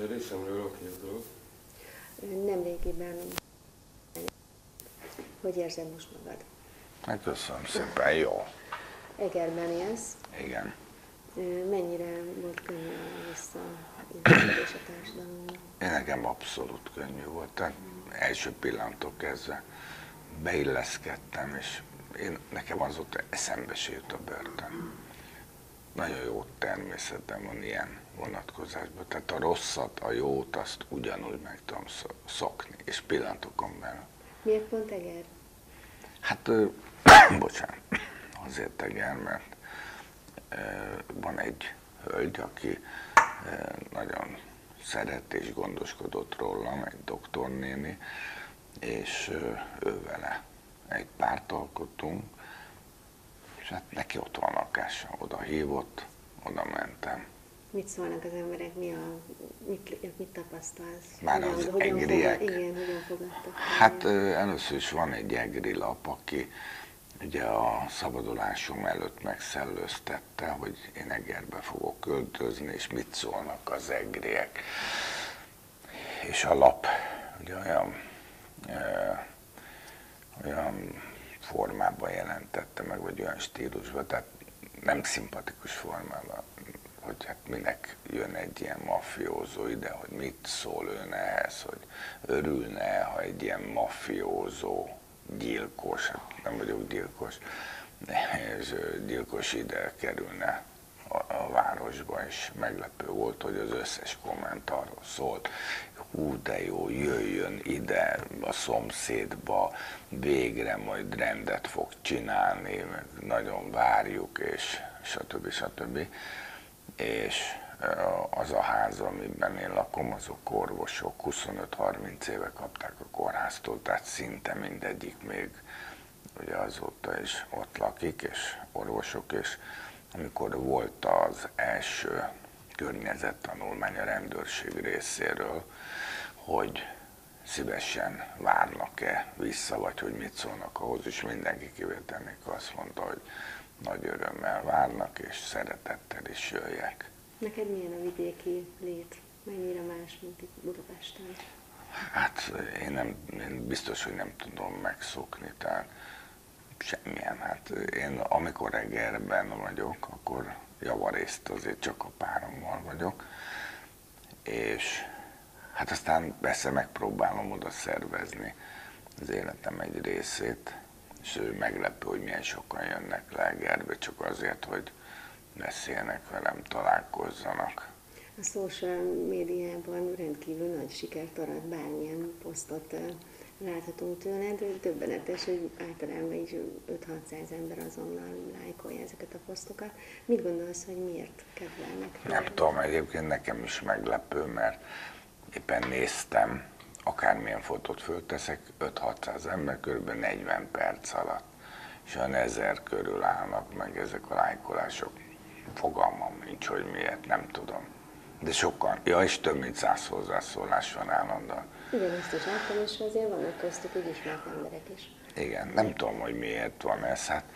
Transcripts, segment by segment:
Részemről oké a dolog. Nemrégiben, hogy érzed most magad? Hát köszönöm szépen, jó. Egerben élsz. Igen. Mennyire volt könnyű a visszailleszkedés a társadalomba? Én nekem abszolút könnyű volt. Tehát első pillanattól kezdve beilleszkedtem, és nekem azóta eszembe se jut a börtön. Nagyon jó természetem van ilyen vonatkozásban. Tehát a rosszat, a jót, azt ugyanúgy meg tudom szokni, és pillanatokon belül. Miért pont Eger? Hát, bocsánat, azért Eger, mert van egy hölgy, aki nagyon szeret és gondoskodott rólam, egy doktornéni, és ő vele egy párt alkottunk, és hát neki ott van lakása, oda hívott, oda mentem. Mit szólnak az emberek, mit tapasztalsz? Már az egriek? Igen, hogyan fogadtak? Hát először is van egy egri lap, aki ugye a szabadulásom előtt megszellőztette, hogy én Egerbe fogok költözni, és mit szólnak az egriek. És a lap ugye olyan formában jelentette meg, vagy olyan stílusban, tehát nem szimpatikus formában, hogy hát minek jön egy ilyen mafiózó ide, hogy mit szól ön ehhez, hogy örülne, ha egy ilyen mafiózó, gyilkos, hát nem vagyok gyilkos, és gyilkos ide kerülne a városba, és meglepő volt, hogy az összes komment arról szólt, hú, de jó, jöjjön ide a szomszédba, végre majd rendet fog csinálni, nagyon várjuk, és stb. És az a ház, amiben én lakom, azok orvosok, 25-30 éve kapták a kórháztól, tehát szinte mindegyik még ugye azóta is ott lakik, és orvosok, és amikor volt az első környezettanulmány a rendőrség részéről, hogy szívesen várnak-e vissza, vagy hogy mit szólnak ahhoz, és mindenki kivétel nélkül azt mondta, hogy nagy örömmel várnak, és szeretettel is jöjjek. Neked milyen a vidéki lét? Mennyire más, mint itt Budapesten? Hát én biztos, hogy nem tudom megszokni, tehát semmilyen. Hát én amikor Egerben vagyok, akkor javarészt azért csak a párommal vagyok, és hát aztán persze megpróbálom oda szervezni az életem egy részét, és meglepő, hogy milyen sokan jönnek le Egerbe, csak azért, hogy beszélnek velem, találkozzanak. A social médiában rendkívül nagy sikert arat, bármilyen posztot láthatunk tőled. Döbbenetes, hogy általában így 5-600 ember azonnal lájkolja ezeket a posztokat. Mit gondolsz, hogy miért kedvelnek? Nem tudom, egyébként nekem is meglepő, mert éppen néztem, akármilyen fotót fölteszek, 5-600 ember kb. 40 perc alatt, és olyan 1000 körül állnak meg ezek a lájkolások. Fogalmam nincs, hogy miért, nem tudom. De sokan, és több mint 100 hozzászólás van állandóan. Igen, ezt is láttam, és azért vannak köztük úgy ismert emberek is. Igen, nem tudom, hogy miért van ez. Hát,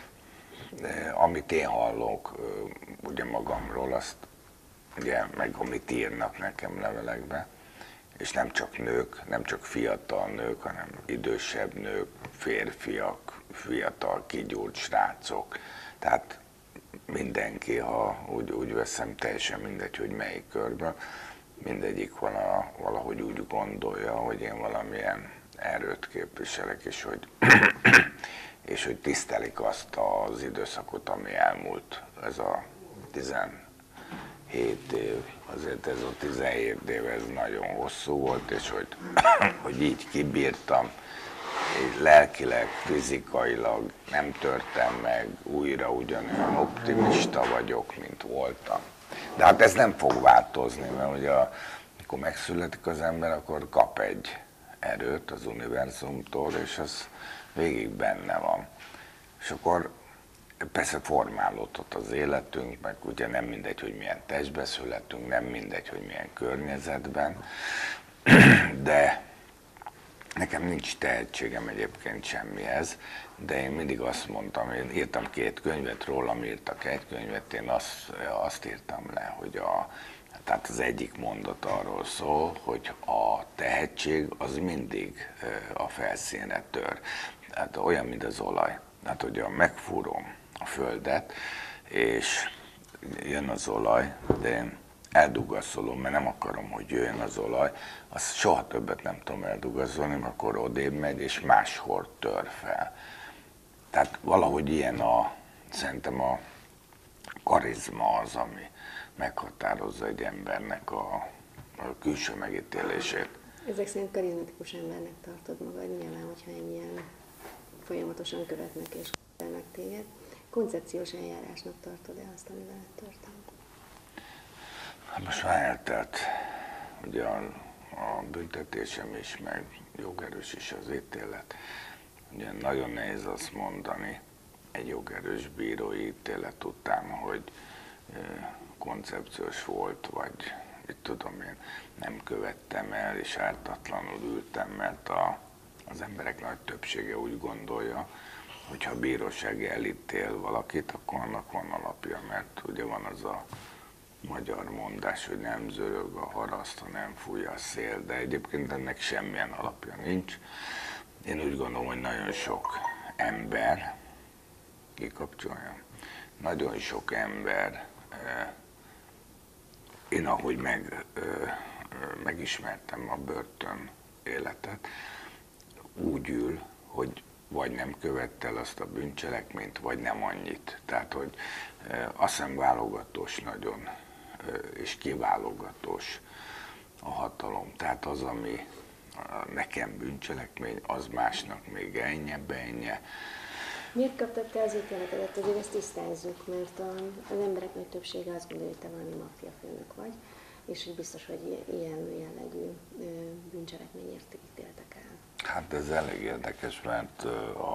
amit én hallok ugye magamról, azt ugye, meg amit írnak nekem levelekbe, és nem csak nők, nem csak fiatal nők, hanem idősebb nők, férfiak, fiatal kigyúrt srácok. Tehát mindenki, ha úgy veszem, teljesen mindegy, hogy melyik körben, mindegyik valahogy úgy gondolja, hogy én valamilyen erőt képviselek, és hogy tisztelik azt az időszakot, ami elmúlt, ez a 17 év, azért ez a 17 év, ez nagyon hosszú volt, és hogy így kibírtam, és lelkileg, fizikailag nem törtem meg, újra ugyanolyan optimista vagyok, mint voltam. De hát ez nem fog változni, mert ugye amikor megszületik az ember, akkor kap egy erőt az univerzumtól, és az végig benne van. És akkor persze formálódott az életünk, meg ugye nem mindegy, hogy milyen testben születünk, nem mindegy, hogy milyen környezetben, de nekem nincs tehetségem egyébként semmihez, de én mindig azt mondtam, én írtam 2 könyvet, rólam írtak 1 könyvet, én azt írtam le, hogy Tehát az egyik mondat arról szól, hogy a tehetség az mindig a felszínre tör. Tehát olyan, mint az olaj. Tehát, hogyha megfúrom a földet, és jön az olaj, de én eldugaszolom, mert nem akarom, hogy jöjjön az olaj, azt soha többet nem tudom eldugaszolni, mert akkor odébb megy, és máshol tör fel. Tehát valahogy ilyen szerintem a karizma az, ami meghatározza egy embernek a külső megítélését. Ezek szerint karizmatikus embernek tartod magad, nyilván, hogyha ennyien folyamatosan követnek és követnek téged. Koncepciós eljárásnak tartod-e azt, ami veled történt? Hát most már eltelt ugye a büntetésem is, meg jogerős is az ítélet. Ugye nagyon nehéz azt mondani egy jogerős bírói ítélet után, hogy koncepciós volt, vagy mit tudom én, nem követtem el, és ártatlanul ültem, mert az emberek nagy többsége úgy gondolja, hogyha a bíróság elítél valakit, akkor annak van alapja, mert ugye van az a magyar mondás, hogy nem zörög a haraszt, ha nem fúj a szél, de egyébként ennek semmilyen alapja nincs. Én úgy gondolom, hogy nagyon sok ember, kikapcsoljam, nagyon sok ember, én ahogy megismertem a börtön életet, úgy ül, hogy vagy nem követte el azt a bűncselekményt, vagy nem annyit. Tehát, hogy azt hiszem válogatós nagyon, és kiválogatós a hatalom. Tehát az, ami nekem bűncselekmény, az másnak még ennyi. Miért kaptad te az ítéletedet? Azért ezt tisztázzuk, mert az emberek nagy többsége azt gondolja, hogy te valami maffiafőnök vagy, és hogy biztos, hogy ilyen jellegű bűncselekményért ítéltek el. Hát ez elég érdekes, mert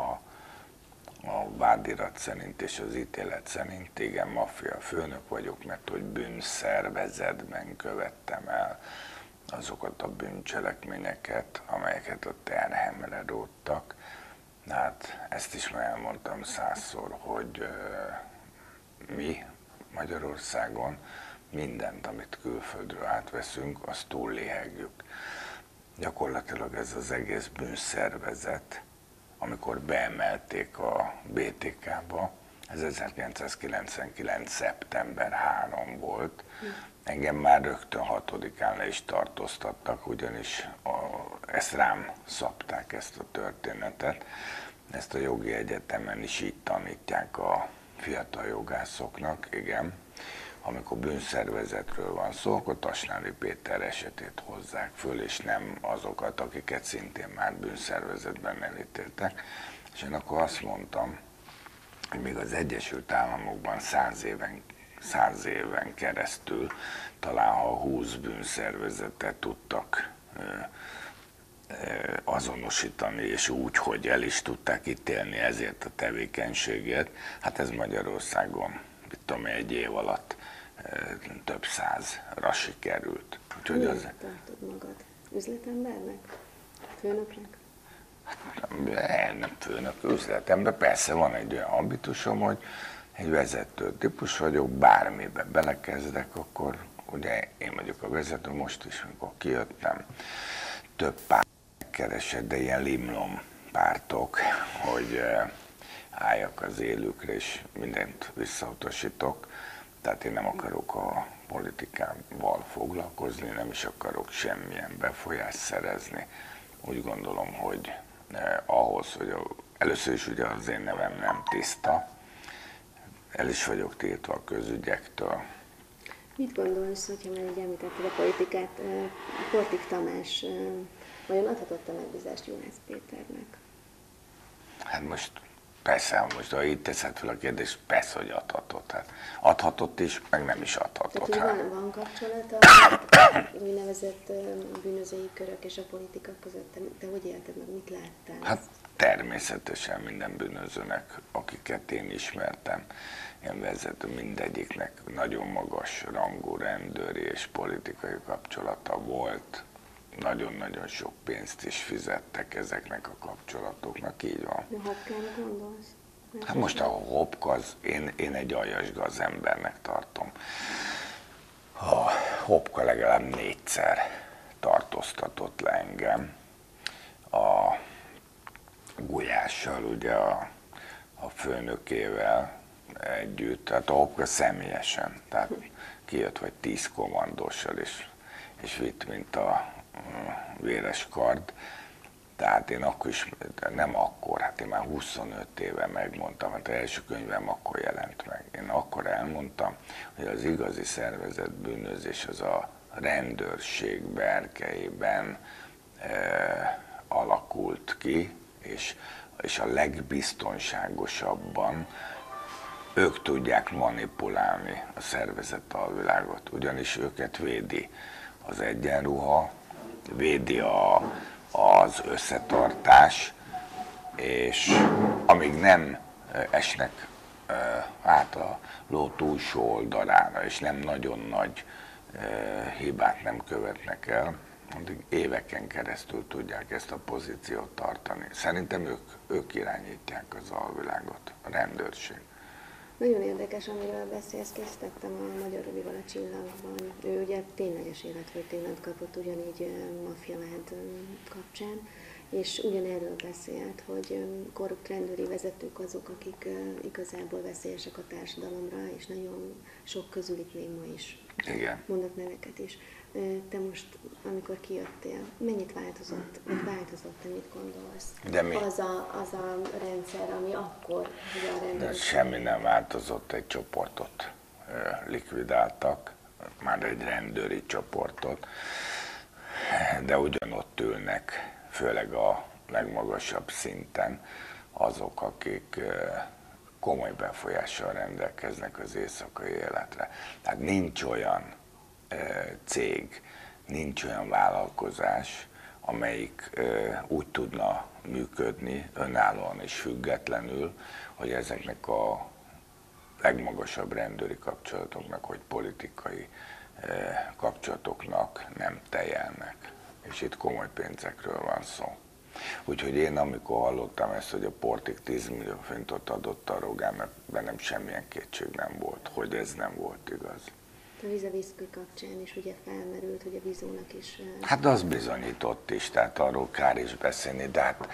a vádirat szerint és az ítélet szerint igen, maffia főnök vagyok, mert hogy bűnszervezetben követtem el azokat a bűncselekményeket, amelyeket a terhemre róttak. Hát ezt is már elmondtam 100-szor, hogy mi Magyarországon mindent, amit külföldről átveszünk, azt túlléhegjük. Gyakorlatilag ez az egész bűnszervezet, amikor beemelték a BTK-ba, ez 1999. szeptember 3 volt, engem már rögtön 6-án le is tartóztattak, ugyanis ezt rám szabták, ezt a történetet. Ezt a jogi egyetemen is így tanítják a fiatal jogászoknak, igen. Amikor bűnszervezetről van szó, akkor Tasnádi Péter esetét hozzák föl, és nem azokat, akiket szintén már bűnszervezetben elítéltek. És én akkor azt mondtam, hogy még az Egyesült Államokban 100 éven keresztül talán ha 20 bűnszervezetet tudtak azonosítani, és úgy, hogy el is tudták ítélni ezért a tevékenységért, hát ez Magyarországon, mit tudom, egy év alatt több százra sikerült. Úgyhogy miért tartod magad? Üzletembernek? Főnöknek? Nem főnök, üzletember. Persze van egy olyan habitusom, hogy egy vezető típus vagyok, bármibe belekezdek, akkor ugye én vagyok a vezető, most is, amikor kijöttem, több párt keresett, de ilyen limlom pártok, hogy álljak az élükre, és mindent visszautasítok. Tehát én nem akarok a politikával foglalkozni, nem is akarok semmilyen befolyást szerezni. Úgy gondolom, hogy ahhoz, hogy először is ugye az én nevem nem tiszta, el is vagyok tiltva a közügyektől. Mit gondolsz, hogyha már így említetted a politikát, Kortik Tamás vajon adhatott a megbízást Juhász Péternek? Hát most persze, most ha így teszed fel a kérdést, persze, hogy adhatott. Hát adhatott is, meg nem is adhatott. Tehát, hogy van kapcsolata az úgynevezett bűnözői körök és a politika között? Te hogy élted meg, mit láttál? Hát természetesen minden bűnözőnek, akiket én ismertem, én vezető, mindegyiknek nagyon magas rangú rendőri és politikai kapcsolata volt. Nagyon-nagyon sok pénzt is fizettek ezeknek a kapcsolatoknak, így van. De Hopkára gondolsz? Hát most a Hopka, én egy aljas gazembernek tartom. A Hopka legalább 4-szer tartóztatott le engem a Gulyással, ugye a főnökével együtt, tehát a Hopka személyesen, tehát kijött vagy 10 kommandóssal, és vitt, mint a véres kard. Tehát én akkor is, nem akkor, hát én már 25 éve megmondtam, hát az első könyvem akkor jelent meg. Én akkor elmondtam, hogy az igazi szervezett bűnözés az a rendőrség berkeiben alakult ki, és a legbiztonságosabban ők tudják manipulálni a szervezett alvilágot, ugyanis őket védi az egyenruha, védi az összetartás, és amíg nem esnek át a ló túlsó oldalára, és nem nagyon nagy hibát nem követnek el, addig éveken keresztül tudják ezt a pozíciót tartani. Szerintem ők irányítják az alvilágot, a rendőrség. Nagyon érdekes, amiről beszélsz, készítettem a Magyar Robival a Csillagban. Ő ugye tényleges életfogytiglant kapott ugyanígy maffiavád kapcsán, és ugyanerről beszélt, hogy korrupt rendőri vezetők azok, akik igazából veszélyesek a társadalomra, és nagyon sok közülük még ma is. Igen. Mondok neveket is. Te most, amikor kijöttél, mennyit változott, vagy változott, mit gondolsz? De mi? Az a rendszer, ami akkor, hogy a rendszer... De semmi nem változott, egy csoportot likvidáltak, már egy rendőri csoportot, de ugyanott ülnek, főleg a legmagasabb szinten azok, akik komoly befolyással rendelkeznek az éjszakai életre. Tehát nincs olyan cég, nincs olyan vállalkozás, amelyik úgy tudna működni önállóan és függetlenül, hogy ezeknek a legmagasabb rendőri kapcsolatoknak, vagy politikai kapcsolatoknak nem tejelnek. És itt komoly pénzekről van szó. Úgyhogy én, amikor hallottam ezt, hogy a Portik 10 millió forintot adott a Rogán, bennem semmilyen kétség nem volt, hogy ez nem volt igaz. A Vizaviszky kapcsán is ugye felmerült, hogy a Vizónak is... Hát az bizonyított is, tehát arról kár is beszélni, de hát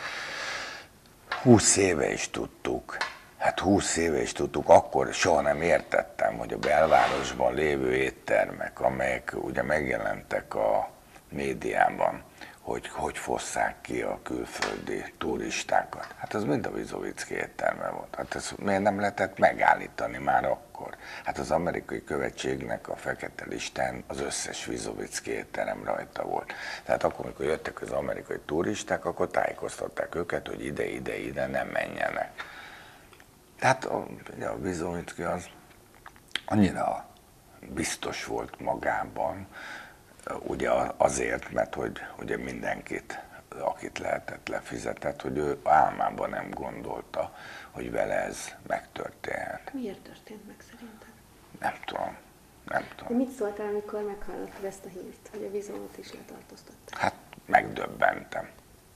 20 éve is tudtuk. Hát 20 éve is tudtuk, akkor soha nem értettem, hogy a belvárosban lévő éttermek, amelyek ugye megjelentek a médiában, hogy fosszák ki a külföldi turistákat. Hát az mind a Vizoviszky étterme volt. Hát ezt miért nem lehetett megállítani már akkor? Hát az amerikai követségnek a fekete listán az összes Vizoviszky étterem rajta volt. Tehát akkor, amikor jöttek az amerikai turisták, akkor tájékoztatták őket, hogy ide nem menjenek. Tehát a Vizoviszky az annyira biztos volt magában, ugye azért, mert hogy ugye mindenkit, akit lehetett, lefizetett, hogy ő álmában nem gondolta, hogy vele ez megtörténhet. Miért történt meg szerinted? Nem tudom. De mit szóltál, amikor meghallottad ezt a hírt, hogy a Vizót is letartóztatták? Hát megdöbbentem.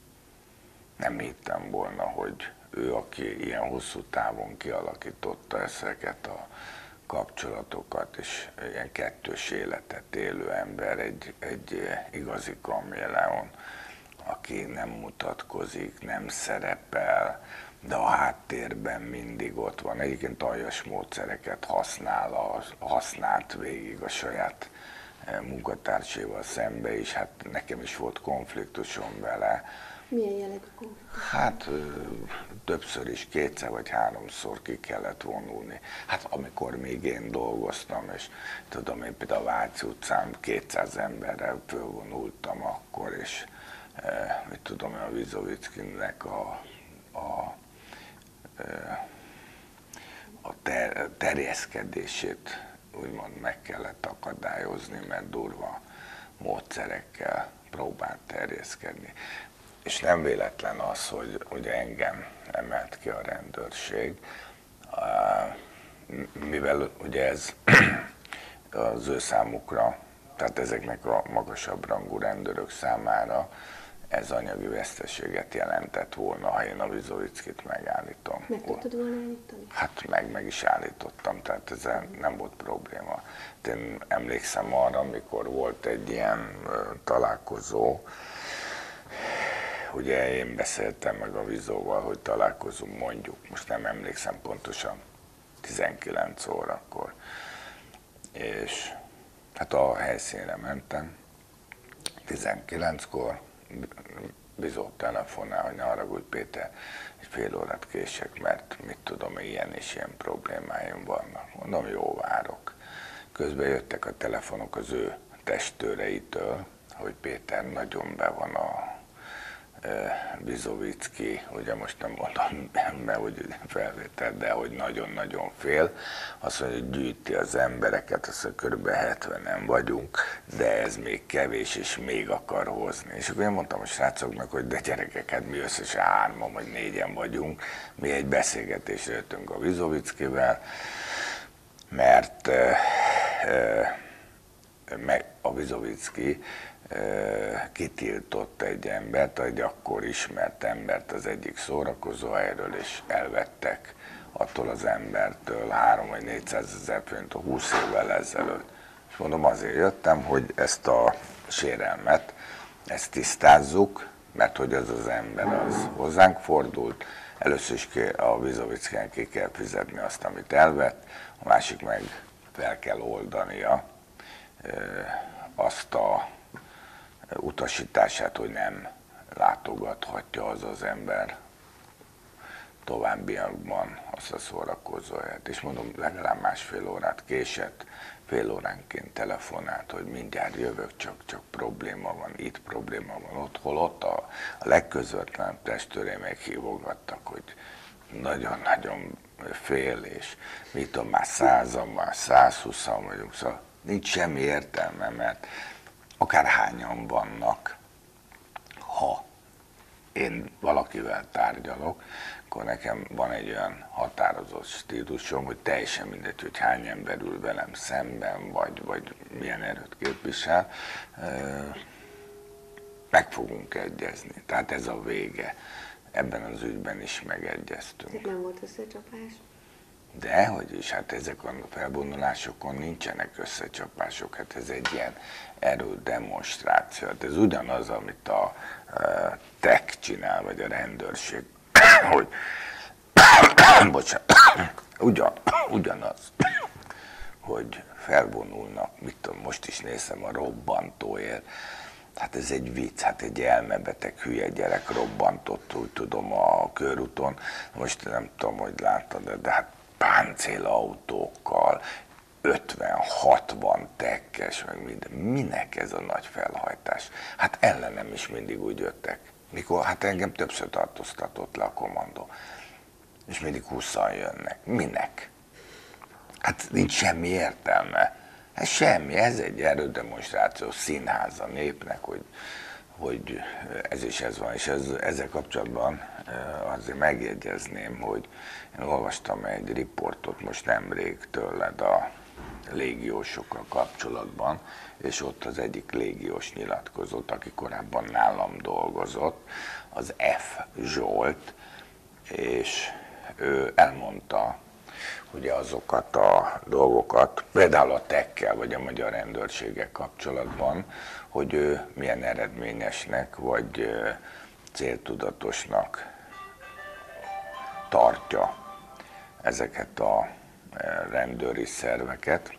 Nem hittem volna, hogy ő, aki ilyen hosszú távon kialakította ezeket a kapcsolatokat, és ilyen kettős életet élő ember, egy igazi kaméleon, aki nem mutatkozik, nem szerepel, de a háttérben mindig ott van. Egyébként aljas módszereket használt végig a saját munkatársaival szembe is. Hát nekem is volt konfliktusom vele. Milyen jellegű konfliktus? Hát többször is, 2-szer vagy 3-szor ki kellett vonulni. Hát amikor még én dolgoztam, és tudom, én például a Váci utcán 200 emberrel fölvonultam akkor, és mit tudom, a Vizoviszkynek a terjeszkedését úgymond meg kellett akadályozni, mert durva módszerekkel próbált terjeszkedni. És nem véletlen az, hogy engem emelt ki a rendőrség, mivel ugye ez az ő számukra, tehát ezeknek a magasabb rangú rendőrök számára ez anyagi veszteséget jelentett volna, ha én a Vizovickit megállítom. Meg tudtad volna állítani? Hát meg is állítottam, tehát ezzel nem volt probléma. Én emlékszem arra, amikor volt egy ilyen találkozó, ugye én beszéltem meg a Vizóval, hogy találkozunk mondjuk, most nem emlékszem pontosan, 19 órakor. És hát a helyszínre mentem, 19-kor, Bizó telefonál, hogy ne haragudj Péter, egy fél órát kések, mert mit tudom, ilyen és ilyen problémáim vannak. Mondom, jó, várok. Közben jöttek a telefonok az ő testőreitől, hogy Péter nagyon be van a Bizovicki, ugye most nem mondom be, hogy felvétel, de hogy nagyon-nagyon fél. Azt mondja, hogy gyűjti az embereket, azt mondja, kb. 70-en vagyunk, de ez még kevés, és még akar hozni. És akkor én mondtam a srácoknak, hogy de gyerekeket, mi összesen 3-an vagy 4-en vagyunk, mi egy beszélgetésre jöttünk a Bizovickivel, mert a Bizovicki kitiltott egy embert, egy akkor ismert embert az egyik szórakozóhelyről, és elvettek attól az embertől 3 vagy 400 000 forintot 20 évvel ezelőtt. És mondom, azért jöttem, hogy ezt a sérelmet, ezt tisztázzuk, mert hogy az az ember az hozzánk fordult, először is a Bizovickinek ki kell fizetni azt, amit elvett, a másik meg fel kell oldania azt a utasítását, hogy nem látogathatja az az ember továbbiakban azt a szórakozóhelyet. És mondom, legalább másfél órát késett, fél óránként telefonált, hogy mindjárt jövök, csak probléma van, itt probléma van, ott, holott a legközvetlenebb testőré meghívogattak, hogy nagyon-nagyon fél, és mit tudom, már 100-an, már 120-an vagyunk, szóval nincs semmi értelme, mert akárhányan vannak, ha én valakivel tárgyalok, akkor nekem van egy olyan határozott stílusom, hogy teljesen mindegy, hogy hány ember ül velem szemben, vagy milyen erőt képvisel, meg fogunk egyezni. Tehát ez a vége. Ebben az ügyben is megegyeztünk. Tehát nem volt összecsapás? Dehogy is, hát ezek a felvonulásokon nincsenek összecsapások, hát ez egy ilyen erődemonstráció. Hát ez ugyanaz, amit a TEK csinál, vagy a rendőrség, hogy bocsánat, ugyanaz, hogy felvonulnak, mit tudom, most is nézem a robbantóért, hát ez egy vicc, hát egy elmebeteg hülye gyerek robbantott, úgy tudom, a körúton, most nem tudom, hogy láttad, de hát páncélautókkal, 50-60 tekkes, meg minden. Minek ez a nagy felhajtás? Hát ellenem is mindig úgy jöttek. Mikor, hát engem többször tartóztatott le a kommandó. És mindig 20-an jönnek. Minek? Hát nincs semmi értelme. Ez semmi, ez egy erődemonstráció, színház a népnek, hogy ez is ez van, és ezzel kapcsolatban azért megjegyezném, hogy én olvastam egy riportot most nemrég tőled a légiósokkal kapcsolatban, és ott az egyik légiós nyilatkozott, aki korábban nálam dolgozott, az F. Zsolt, és ő elmondta, ugye azokat a dolgokat, például a tekkel vagy a magyar rendőrséggel kapcsolatban, hogy ő milyen eredményesnek vagy céltudatosnak tartja ezeket a rendőri szerveket,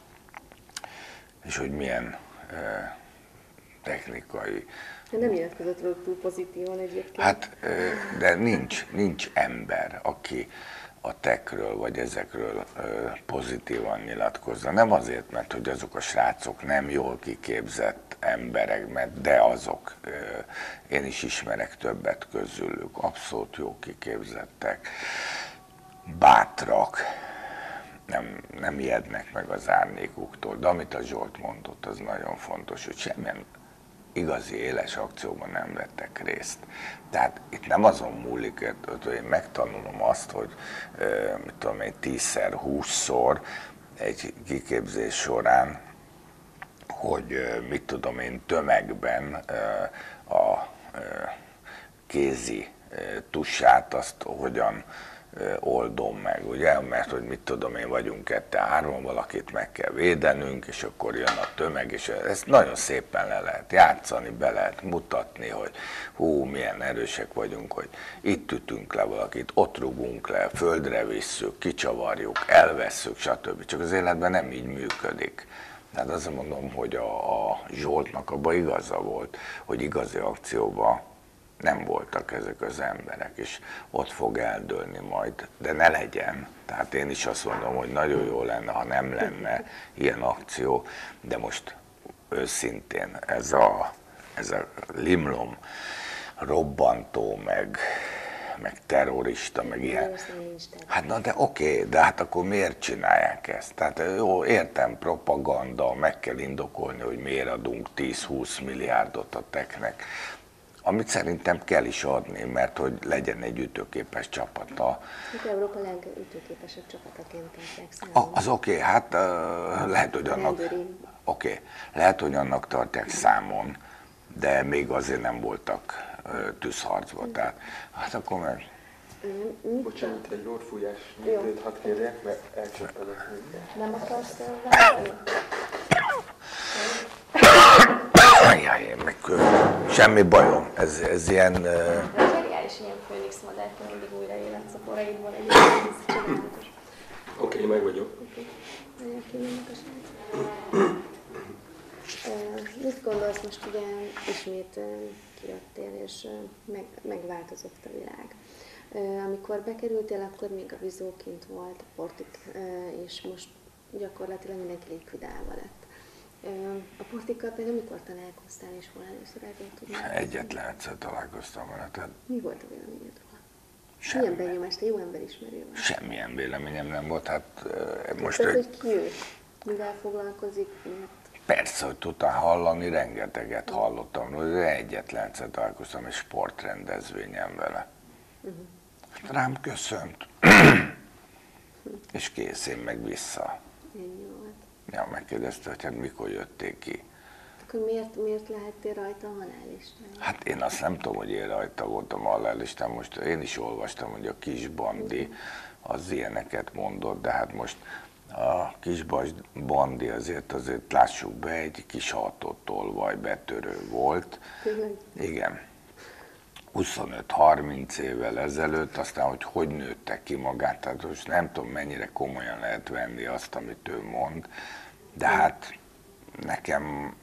és hogy milyen technikai... Nem nyilatkozott róla túl pozitívan egyébként. Hát, de nincs ember, aki a tekről vagy ezekről pozitívan nyilatkozza. Nem azért, mert hogy azok a srácok nem jól kiképzett emberek, de azok, én is ismerek többet közülük, abszolút jó kiképzettek, bátrak, nem ijednek meg az árnékuktól, de amit a Zsolt mondott, az nagyon fontos, hogy semmilyen igazi éles akcióban nem vettek részt. Tehát itt nem azon múlik, hogy én megtanulom azt, hogy mit tudom én, 10-szer, 20-szor egy kiképzés során, hogy mit tudom én, tömegben a kézi tusát, azt hogyan oldom meg, ugye? Mert hogy mit tudom én, vagyunk 2-3, valakit meg kell védenünk, és akkor jön a tömeg, és ezt nagyon szépen le lehet játszani, be lehet mutatni, hogy hú, milyen erősek vagyunk, hogy itt ütünk le valakit, ott rugunk le, földre visszük, kicsavarjuk, elvesszük, stb. Csak az életben nem így működik. Tehát azt mondom, hogy a Zsoltnak abban igaza volt, hogy igazi akcióban nem voltak ezek az emberek, és ott fog eldőlni majd, de ne legyen. Tehát én is azt mondom, hogy nagyon jó lenne, ha nem lenne ilyen akció, de most őszintén ez a limlom robbantó, meg terrorista, meg ilyen. Hát na de oké, de hát akkor miért csinálják ezt? Tehát jó, értem, propaganda, meg kell indokolni, hogy miért adunk 10-20 milliárdot a teknek, amit szerintem kell is adni, mert hogy legyen egy ütőképes csapata. Hát Európa legütőképesebb csapataként tartják számon. Az oké, hát lehet, hogy annak tartják számon, de még azért nem voltak tűzharcban. Tehát, hát akkor meg... Bocsánat, egy lórfújás műtőt hadd kérjek, mert elcsapodott mindjárt. Nem akarsz válni? Jaj, meg semmi bajom, ez ilyen... Zseniális ilyen Főnix madártól mindig újra életsz a poraidból, egyébként ez csodálatos. Oké, meg vagyok. Nagyon kímének a srác. Mit gondolsz most ugye ismét kijöttél, és megváltozott a világ. Amikor bekerültél, akkor még a Vizó kint volt, a Portik, és most gyakorlatilag mindenki likvidálva lett. A Portikkal például mikor találkoztál, és hol először el tudni? Egyetlen egyszer találkoztam vele. Tehát Mi volt a véleményed róla? semmi. Milyen benyomást, te jó emberismerő vagy? Semmilyen véleményem nem volt. Hát most Tehát, hogy ki ő? Mivel foglalkozik? Miért? Persze, hogy tudtam hallani, rengeteget hallottam, de egyetlen egyszer találkoztam egy sportrendezvényen vele. Rám köszönt, és kész, én meg vissza. Ennyi volt. Ja, megkérdezte, hogy hát mikor jötték ki. Akkor miért lehettél rajta a halálistán? Hát én azt nem tudom, hogy én rajta voltam a halálistán, most én is olvastam, hogy a kis bandi az ilyeneket mondott, de hát most a kis bandi azért lássuk be, egy kis tolvaj betörő volt. Tényleg? Igen. 25-30 évvel ezelőtt, aztán hogy nőtte ki magát, tehát most nem tudom, mennyire komolyan lehet venni azt, amit ő mond, de hát nekem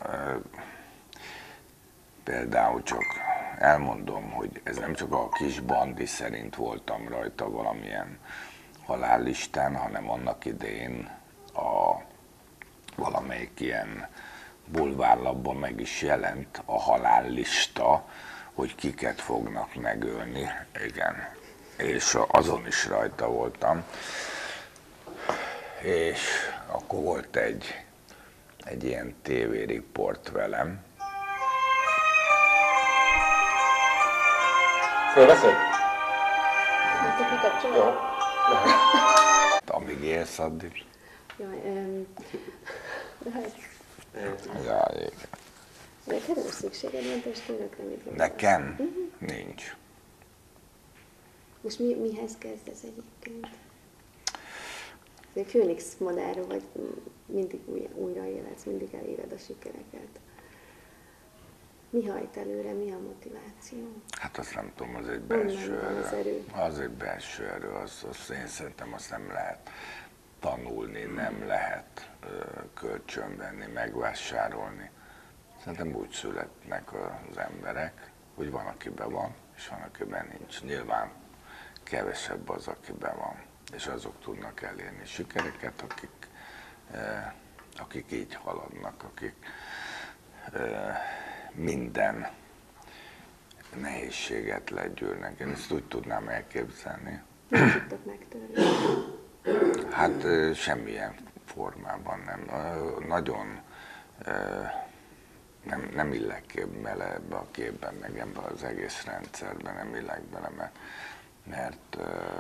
például csak elmondom, hogy ez nem csak a kis bandi szerint voltam rajta valamilyen halállistán, hanem annak idején valamelyik ilyen bulvárlapban meg is jelent a halállista, hogy kiket fognak megölni, igen, és azon is rajta voltam, és akkor volt egy ilyen tévériport velem. Fölveszed? Hát te kikapcsolod? Jó, lehet. Amíg élsz, addig. Jaj, lehet. Ja, igen. Neked most szükséged van testőrökre, mit gondolsz? Nekem? Nincs. És mihez kezdesz egyébként? Egy Főnix madár vagy, mindig újra életsz, mindig eléred a sikereket. Mi hajt előre, mi a motiváció? Hát azt nem tudom, az egy Honnan belső van az erő? Az egy belső erő, az én szerintem azt nem lehet tanulni, nem lehet kölcsönvenni, megvásárolni. Szerintem úgy születnek az emberek, hogy van, akiben van, és van, akiben nincs. Nyilván kevesebb az, akiben van, és azok tudnak elérni sikereket, akik így haladnak, akik minden nehézséget legyűrnek. Én ezt úgy tudnám elképzelni. Nem tudtak megtörni. Hát semmilyen formában nem. Nagyon nem illek bele ebbe a képben, meg ebbe az egész rendszerben nem illek bele, mert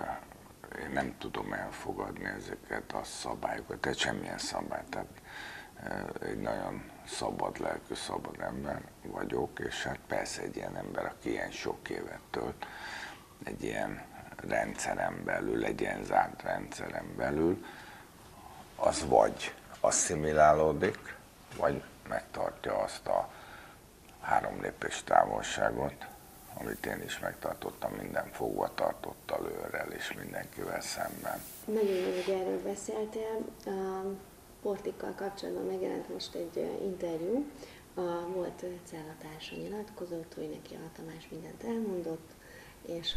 én nem tudom elfogadni ezeket a szabályokat, tehát semmilyen szabályt. Tehát egy nagyon szabad lelkű, szabad ember vagyok, és hát persze egy ilyen ember, aki ilyen sok évet tölt, egy ilyen rendszeren belül, egy ilyen zárt rendszeren belül, az vagy asszimilálódik, vagy megtartja azt a 3 lépés távolságot, amit én is megtartottam minden fogvatartottal, őrrel és mindenkivel szemben. Nagyon jó, hogy erről beszéltél. A Portikkal kapcsolatban megjelent most egy interjú. A volt cellatársa nyilatkozott, hogy neki a Tamás mindent elmondott, és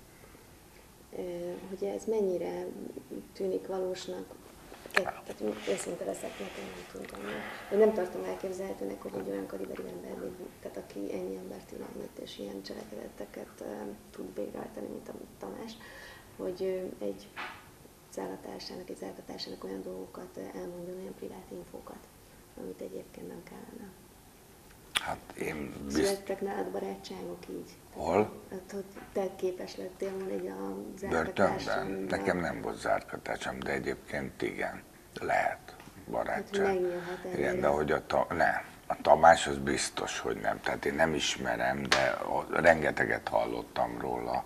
hogy ez mennyire tűnik valósnak. Tehát őszinte leszek, nekem nem tudom. Én nem tartom elképzelhetőnek, hogy egy olyan kaliberű ember, tehát aki ennyi embert irányít és ilyen cselekedeteket tud végrehajtani, mint a Tamás, hogy egy zárkatársának olyan dolgokat elmondani, olyan privát infókat, amit egyébként nem kellene. Hát én Születtek nálad barátságok így? Hol? Hát, hogy te képes lettél volna egy a Börtönben? Nekem nem volt zárkatársam, de egyébként igen, lehet barátság. Hát Igen, de hogy a Tamás az biztos, hogy nem. Tehát én nem ismerem, de rengeteget hallottam róla.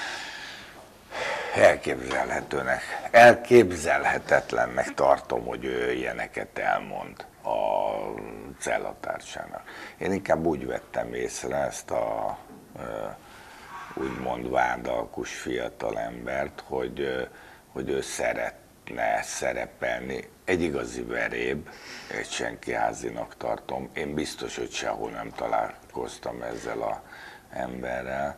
Elképzelhetetlennek tartom, hogy ő ilyeneket elmond a cellatársának. Én inkább úgy vettem észre ezt a úgymond vádalkus fiatal embert, hogy ő szeretne szerepelni. Egy igazi veréb, egy senkiházinak tartom. Én biztos, hogy sehol nem találkoztam ezzel az emberrel,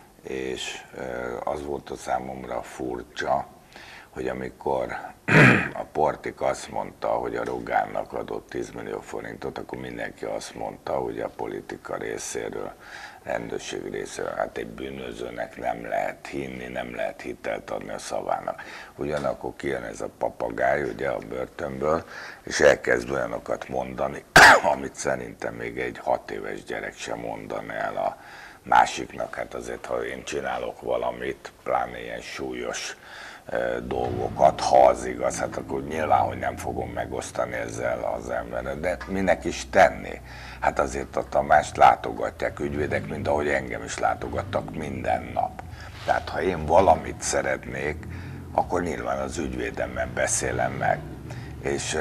és az volt a számomra furcsa, hogy amikor a Portik azt mondta, hogy a Rogánnak adott 10 millió forintot, akkor mindenki azt mondta, hogy a politika részéről, rendőrség részéről, hát egy bűnözőnek nem lehet hinni, nem lehet hitelt adni a szavának. Ugyanakkor kijön ez a papagáj ugye a börtönből, és elkezd olyanokat mondani, amit szerintem még egy 6 éves gyerek sem mondaná el a másiknak. Hát azért, ha én csinálok valamit, pláne ilyen súlyos dolgokat, ha az igaz, hát akkor nyilván, hogy nem fogom megosztani ezzel az emberrel, de minek is tenni? Hát azért a Tamást látogatják ügyvédek, mint ahogy engem is látogattak minden nap. Tehát ha én valamit szeretnék, akkor nyilván az ügyvédemmel beszélem meg. És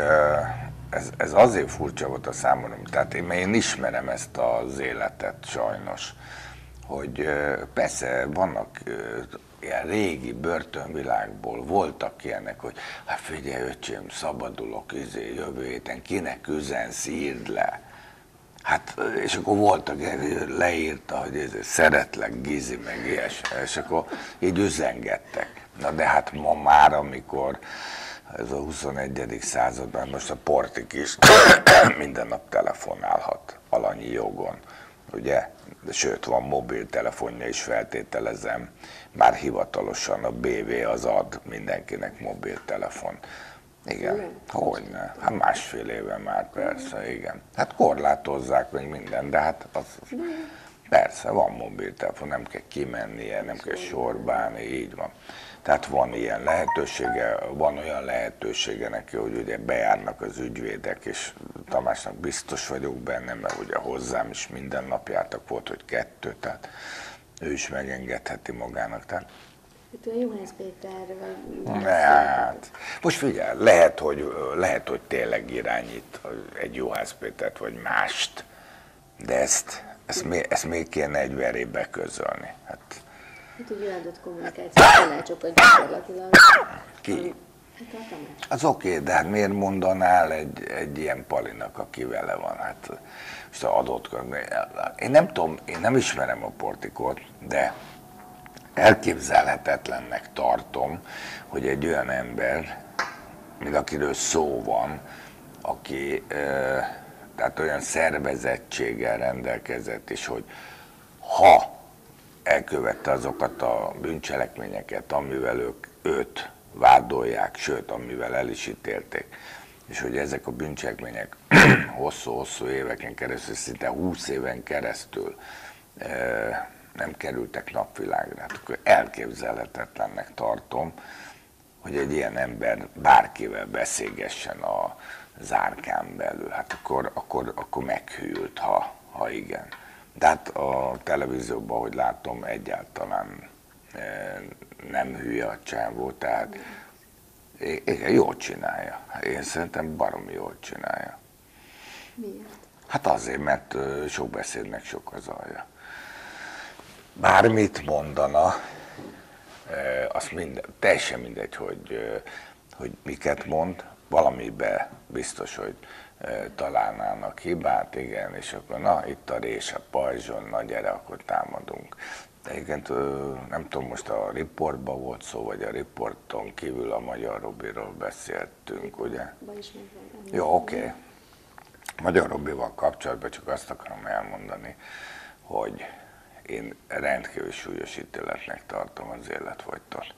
ez azért furcsa volt a számomra, tehát én ismerem ezt az életet sajnos, hogy persze vannak ilyen régi börtönvilágból voltak ilyenek, hogy hát figyelj öcsém, szabadulok jövő héten, kinek üzensz, írd le. Hát, és akkor voltak, leírta, hogy szeretlek, Gizi, meg ilyesmi, és akkor így üzengettek. Na de hát ma már, amikor ez a 21. században, most a Portik is minden nap telefonálhat alanyi jogon, ugye? De sőt, van mobiltelefonja is, feltételezem, már hivatalosan a BV az ad mindenkinek mobiltelefon. Igen, hogyne. Hát 1,5 éve már persze, igen. Hát korlátozzák meg minden, de hát az, persze, van mobiltelefon, nem kell kimennie, nem kell sorbálni, így van. Tehát van ilyen lehetősége, van olyan lehetősége neki, hogy ugye bejárnak az ügyvédek, és Tamásnak biztos vagyok benne, mert ugye hozzám is minden nap jártak, volt, hogy 2, tehát ő is megengedheti magának. Tehát itt olyan Juhász Péter vagy... Hát, most figyelj, lehet, hogy tényleg irányít egy Juhász Pétert vagy mást, de ezt még kéne egy verébe közölni. Hát hogy ő adott kommunikációs tanácsokat gyakorlatilag. ki? Hát a Tamás. Az oké, de hát miért mondanál egy ilyen Palinak, aki vele van? Hát most adott, én nem tudom, én nem ismerem a Portikot, de elképzelhetetlennek tartom, hogy egy olyan ember, mint akiről szó van, aki tehát olyan szervezettséggel rendelkezett, és hogy ha elkövette azokat a bűncselekményeket, amivel őt vádolják, sőt, amivel el is ítélték, és hogy ezek a bűncselekmények hosszú-hosszú éveken keresztül, szinte 20 éven keresztül nem kerültek napvilágra. Hát akkor elképzelhetetlennek tartom, hogy egy ilyen ember bárkivel beszélgessen a zárkán belül. Hát akkor meghűlt, ha igen. De hát a televízióban, hogy látom, egyáltalán nem hülye a csávó, tehát igen, jól csinálja. Én szerintem baromi jól csinálja. Miért? Hát azért, mert sok beszédnek sok az alja. Bármit mondana, az teljesen mindegy, hogy miket mond, valamiben biztos, hogy találnának hibát, igen, és akkor na, itt a rés a pajzson, na gyere, akkor támadunk. De egyébként nem tudom, most a riportban volt szó, vagy a riporton kívül a Magyar Robiról beszéltünk, ugye? Jó, oké. Magyar Robival kapcsolatban csak azt akarom elmondani, hogy én rendkívül súlyos ítéletnek tartom az életfogytot.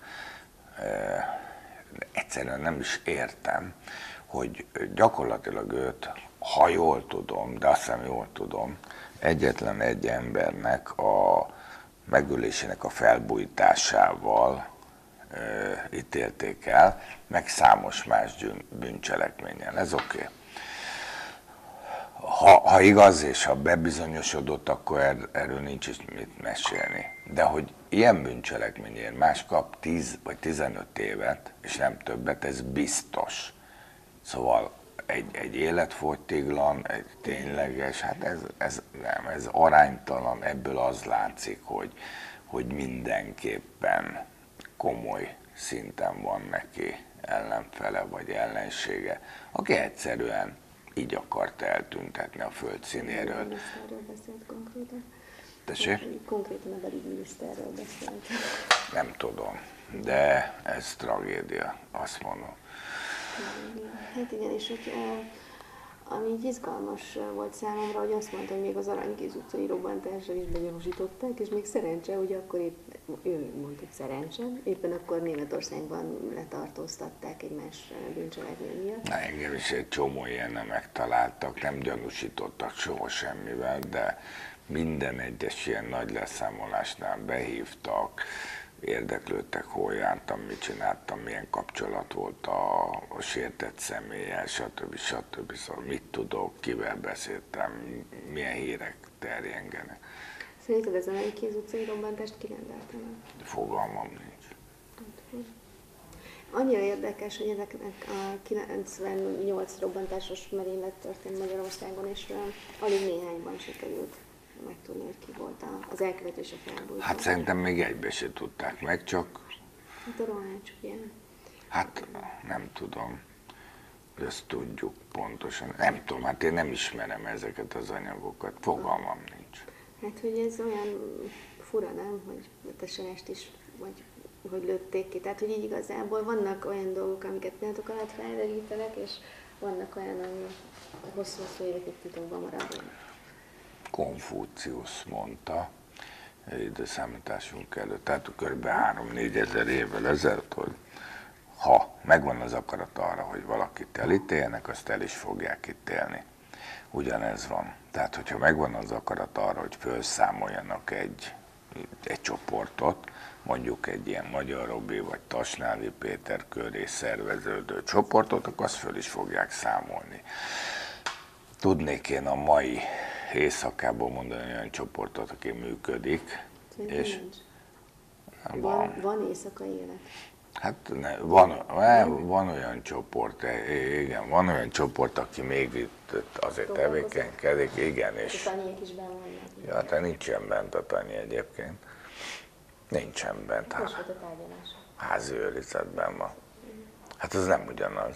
Egyszerűen nem is értem, hogy gyakorlatilag őt, ha jól tudom, de azt hiszem jól tudom, egyetlen egy embernek a megölésének a felbújtásával ítélték el, meg számos más bűncselekménnyel. Ez oké. Ha igaz, és ha bebizonyosodott, akkor erről nincs is mit mesélni. De hogy ilyen bűncselekményért más kap 10 vagy 15 évet, és nem többet, ez biztos. Szóval egy életfogytiglan, egy tényleges, hát ez aránytalan, ebből az látszik, hogy mindenképpen komoly szinten van neki ellenfele vagy ellensége, aki egyszerűen így akart eltüntetni a föld színéről. A miniszterről beszélt konkrétan. Tessék? Konkrétan a belügyminiszterről beszélt. Nem tudom, de ez tragédia, azt mondom. Hát igen, és hogy ami így izgalmas volt számomra, hogy azt mondta, hogy még az Aranykéz utcai robbantásra is begyanúsították, és még szerencse, hogy akkor épp, ő mondta, hogy szerencse, éppen akkor Németországban letartóztatták egy más bűncselekmény miatt. Na, engem is egy csomó ilyennel megtaláltak, nem gyanúsítottak soha semmivel, de minden egyes ilyen nagy leszámolásnál behívtak, érdeklődtek, hol jártam, mit csináltam, milyen kapcsolat volt a sértett személlyel, stb. Szóval mit tudok, kivel beszéltem, milyen hírek terjengenek. Szerinted ez a Aranykéz utcai robbantást ki rendelte meg? Fogalmam nincs. Annyira érdekes, hogy ezeknek a 98 robbantásos merénylet történt Magyarországon, és alig néhányban sikerült megtudni, hogy ki volt az elkövető és a felbújtó. Hát szerintem még egybe se tudták meg, csak... Hát a rohács, ugye? Hát nem tudom, hogy ezt tudjuk pontosan. Nem tudom, hát én nem ismerem ezeket az anyagokat, fogalmam nincs. Hát, hogy ez olyan fura, nem, hogy Tesenest is, vagy hogy lőtték ki. Tehát, hogy így igazából vannak olyan dolgok, amiket pillanatok alatt felderítenek, és vannak olyan, ami hosszú-hosszú évekig titokban marad. Konfúciusz mondta, időszámításunk előtt, tehát kb. 3-4 ezer évvel ezelőtt, hogy ha megvan az akarat arra, hogy valakit elítéljenek, azt el is fogják ítélni. Ugyanez van. Tehát, hogyha megvan az akarat arra, hogy felszámoljanak egy csoportot, mondjuk egy ilyen Magyar Robi vagy Tasnádi Péter köré szerveződő csoportot, akkor azt föl is fogják számolni. Tudnék én a mai éjszakából mondani olyan csoportot, aki működik. Szerintem és nincs. van. Van éjszakai élet. Hát van olyan csoport, igen, van olyan csoport, aki még itt azért tevékenykedik, igen, és... A Tanyiék is benn vannak. Ja, te nincsen bent a Tanyi egyébként. Nincsen bent. Most volt a tárgyalás. Házi őrizetben van. Hát ez nem ugyanaz.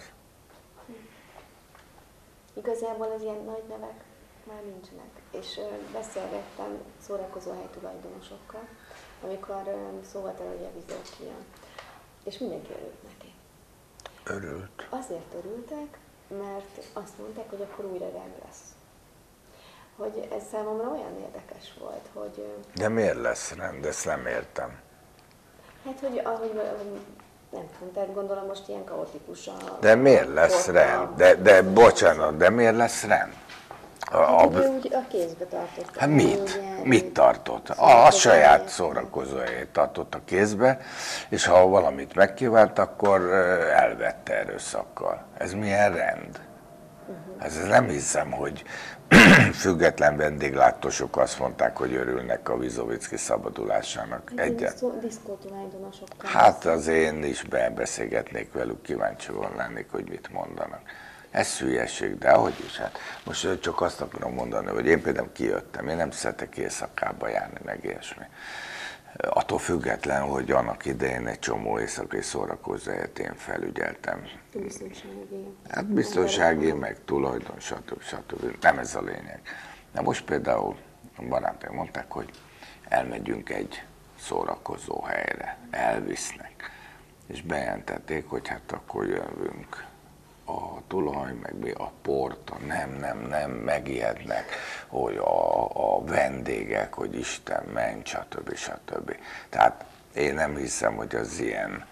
Igazából az ilyen nagy nevek már nincsenek. És beszélgettem szórakozóhely tulajdonosokkal, amikor szó volt arra, hogy a Vizó kijön. És mindenki örült neki. Örült. Azért örültek, mert azt mondták, hogy akkor újra rend lesz. Hogy ez számomra olyan érdekes volt, hogy... De miért lesz rend? Ezt nem értem. Hát, hogy ahogy nem tudom, tehát gondolom most ilyen kaotikus a... De miért lesz rend? De bocsánat, de miért lesz rend? Ő úgy a kézbe tartotta. Hát mit tartott? A saját szórakozóját tartott a kézbe, és ha valamit megkívánt, akkor elvette erőszakkal. Ez milyen rend? Ez nem hiszem, hogy független vendéglátósok azt mondták, hogy örülnek a Vizovicki szabadulásának. Diszkótulajdonosokkal. Hát az én is beszélgetnék velük, kíváncsi lennék, hogy mit mondanak. Ez hülyeség, de ahogy is, hát most csak azt akarom mondani, hogy én például kijöttem, én nem szeretek éjszakába járni, meg ilyesmi. Attól független, hogy annak idején egy csomó éjszakai szórakozóhelyet én felügyeltem. Biztonsági. Hát biztonsági, meg tulajdon, stb. Nem ez a lényeg. De most például a barátaim mondták, hogy elmegyünk egy szórakozó helyre, elvisznek. És bejelentették, hogy hát akkor jövünk. A tulaj, meg mi a porta, nem, megijednek, hogy a vendégek, hogy Isten menj, stb. Tehát én nem hiszem, hogy az ilyen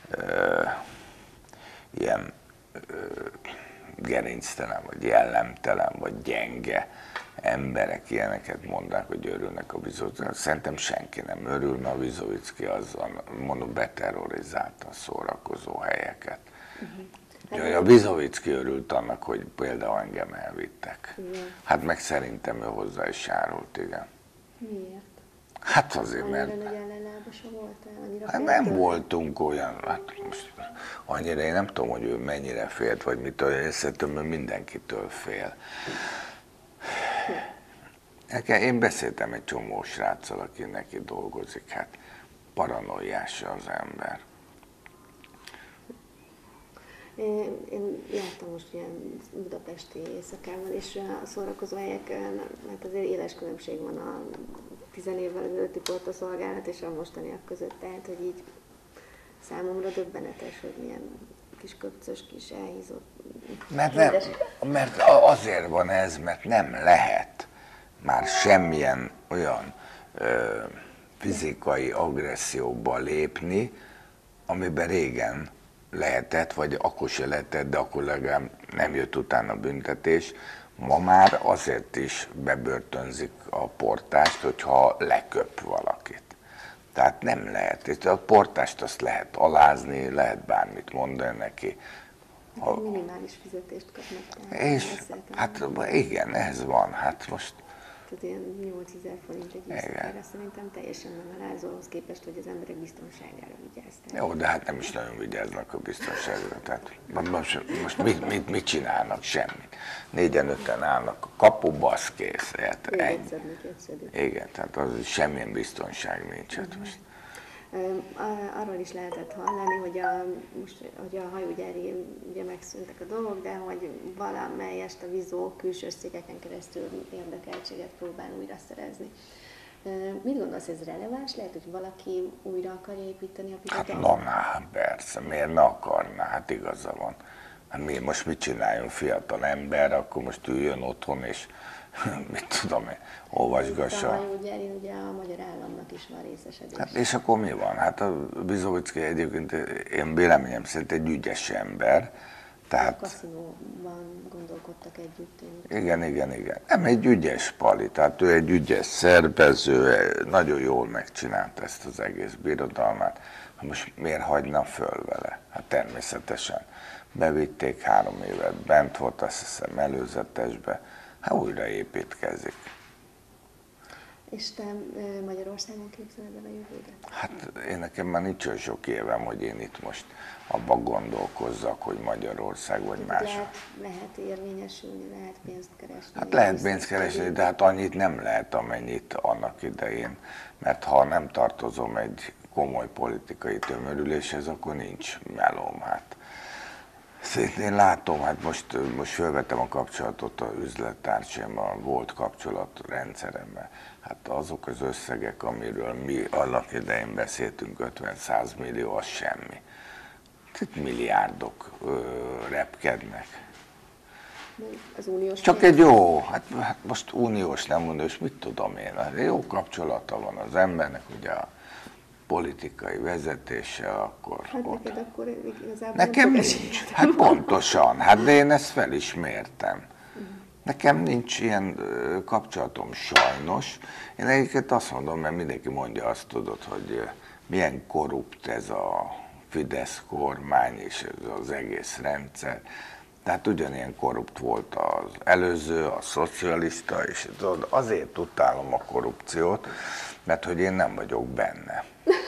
gerinctelen, vagy jellemtelen, vagy gyenge emberek ilyeneket mondják, hogy örülnek a Vizovickinek. Szerintem senki nem örül, mert a Vizovicki az, mondom, beterrorizálta a szórakozó helyeket. A Vizovicki örült annak, hogy például engem elvittek. Igen. Hát meg szerintem ő hozzá is járult, igen. Miért? Hát azért, Annyira mert nagy ellenlábasa voltál? Annyira hát féltől? nem voltunk olyan, hát most annyira én nem tudom, hogy ő mennyire félt, vagy mitől, én szerintem ő mindenkitől fél. Én beszéltem egy csomó sráccal, aki neki dolgozik, hát paranoiás az ember. Én jártam most ilyen budapesti éjszakával, és a szórakozóhelyek, mert azért éles különbség van a 10 évvel ezelőtti portaszolgálat és a mostaniak között, tehát hogy így számomra döbbenetes, hogy milyen kis köpcös, kis elhízott. Mert azért van ez, mert nem lehet már semmilyen olyan fizikai agresszióba lépni, amiben régen lehetett, vagy akkor se lehetett, de akkor legalább nem jött utána büntetés. Ma már azért is bebörtönzik a portást, hogyha leköp valakit. Tehát nem lehet. És a portást azt lehet alázni, lehet bármit mondani neki. Egy minimális fizetést kapnak. És hát igen, ez van. Hát most tehát ilyen 8000 forint egy éjszakára szerintem teljesen nem alázó ahhoz képest, hogy az emberek biztonságára vigyázták. jó, de hát nem is nagyon vigyáznak a biztonságra. Tehát most mit csinálnak? Semmit. 4-5 állnak a kapuba, az kész. Ennyi. Igen, tehát az semmilyen biztonság nincs. Hát most. Arról is lehetett hallani, hogy hogy a hajógyári ugye megszűntek a dolgok, de hogy valamelyest a Vizó külső cégeken keresztül érdekeltséget próbál újra szerezni. Mit gondolsz, ez releváns? Lehet, hogy valaki újra akarja építeni a Pirotot? Hát persze, miért ne akarná? Hát igaza van. Hát mi most mit csináljunk, fiatal ember, akkor most üljön otthon és mit tudom én, olvasgassa. A hajógyári ugye a magyar államnak is van részesedés. Hát és akkor mi van? Hát a Vizovicki egyébként én véleményem szerint egy ügyes ember. Tehát, a kaszinóban gondolkodtak együtt. Igen. Nem egy ügyes pali, tehát ő egy ügyes szervező, nagyon jól megcsinált ezt az egész birodalmát. Most miért hagyna föl vele? Hát természetesen. Bevitték 3 évet, bent volt, azt hiszem előzetesbe, hát újra építkezik. És te Magyarországon képzeled el a jövődet? Hát én nekem már nincs olyan sok évem, hogy én itt most abban gondolkozzak, hogy Magyarország vagy más. Lehet érvényesülni, lehet pénzt keresni. Hát lehet pénzt keresni, de hát annyit nem lehet, amennyit annak idején. Mert ha nem tartozom egy komoly politikai tömörüléshez, akkor nincs melóm. Hát. Én látom, hát most felvettem a kapcsolatot a üzlettársaimmal, volt kapcsolatrendszeremmel. Hát azok az összegek, amiről mi annak idején beszéltünk, 50-100 millió, az semmi. Itt milliárdok repkednek. Az uniós csak egy jó, hát most uniós nem mondom, és mit tudom én, jó kapcsolata van az embernek, ugye a politikai vezetéssel, akkor hát ott. Neked akkor igazából nekem nincs. Hát pontosan, hát de én ezt felismertem. Nekem nincs ilyen kapcsolatom sajnos. Én egyébként azt mondom, mert mindenki mondja azt, tudod, hogy milyen korrupt ez a Fidesz kormány és ez az egész rendszer. Tehát ugyanilyen korrupt volt az előző, a szocialista, és tudod, azért utálom a korrupciót, mert hogy én nem vagyok benne.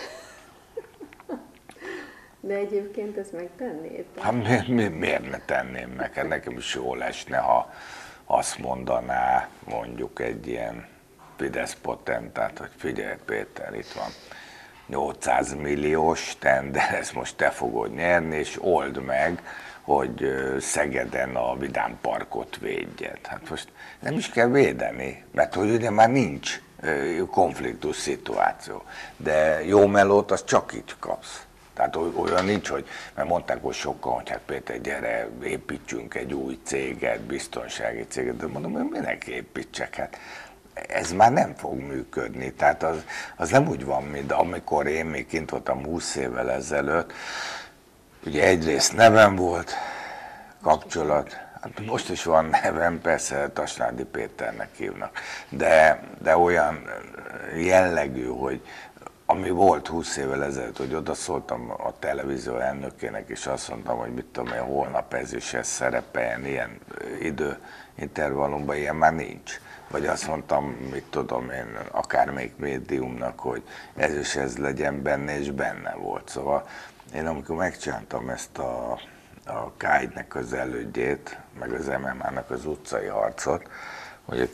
De egyébként ezt megtennéd? Hát miért ne tenném meg? Hát nekem is jól esne, ha azt mondaná mondjuk egy ilyen Fidesz potentát, hogy figyelj Péter, itt van 800 milliós tender, ezt most te fogod nyerni, és old meg, hogy Szegeden a Vidám Parkot védjed. Hát most nem is kell védeni, mert hogy ugye már nincs konfliktus szituáció. De jó melót azt csak így kapsz. Tehát olyan nincs, hogy, mert mondták, hogy sokan, hogy hát Péter, gyere, építsünk egy új céget, biztonsági céget, de mondom, hogy minek építsek? Hát ez már nem fog működni. Tehát az nem úgy van, mint amikor én még kint voltam 20 évvel ezelőtt. Ugye egyrészt nevem volt, kapcsolat, hát most is van nevem, persze Tasnádi Péternek hívnak, de olyan jellegű, hogy ami volt 20 évvel ezelőtt, hogy odaszóltam a televízió elnökének, és azt mondtam, hogy mit tudom én, holnap ez is ez szerepeljen ilyen időintervallumban, ilyen már nincs. Vagy azt mondtam, mit tudom én, akármelyik médiumnak, hogy ez is ez legyen benne, és benne volt. Szóval én amikor megcsináltam ezt a K1-nek az elődjét, meg az MMA-nak az utcai harcot, hogy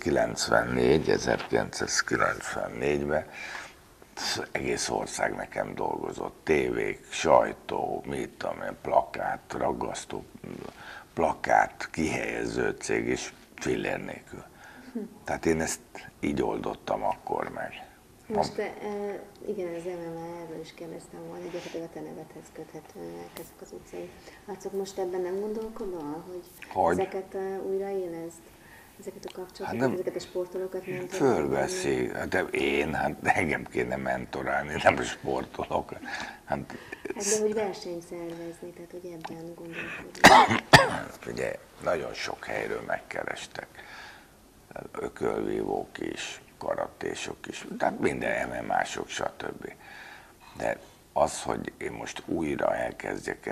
1994-ben, egész ország nekem dolgozott, tévék, sajtó, mit tudom én, plakát, ragasztó, plakát, kihelyező cég, és fillér nélkül. Tehát én ezt így oldottam akkor meg. Most igen, az MMA-ről is kérdeztem volna, gyakorlatilag a te nevedhez köthetőek ezek az utcai harcok. Most ebben nem gondolkodol, hogy ezeket újraélezd? Ezeket a kapcsolatokat, hát ezeket a sportolókat mentorálni? Fölveszi, de én, hát engem kéne mentorálni, nem sportolok. Hát de hogy versenyt szervezni, tehát hogy ebben gondolkodni. Ugye nagyon sok helyről megkerestek. Ökölvívók is, karatésok is, tehát minden MMA-sok, stb. De az, hogy én most újra elkezdjek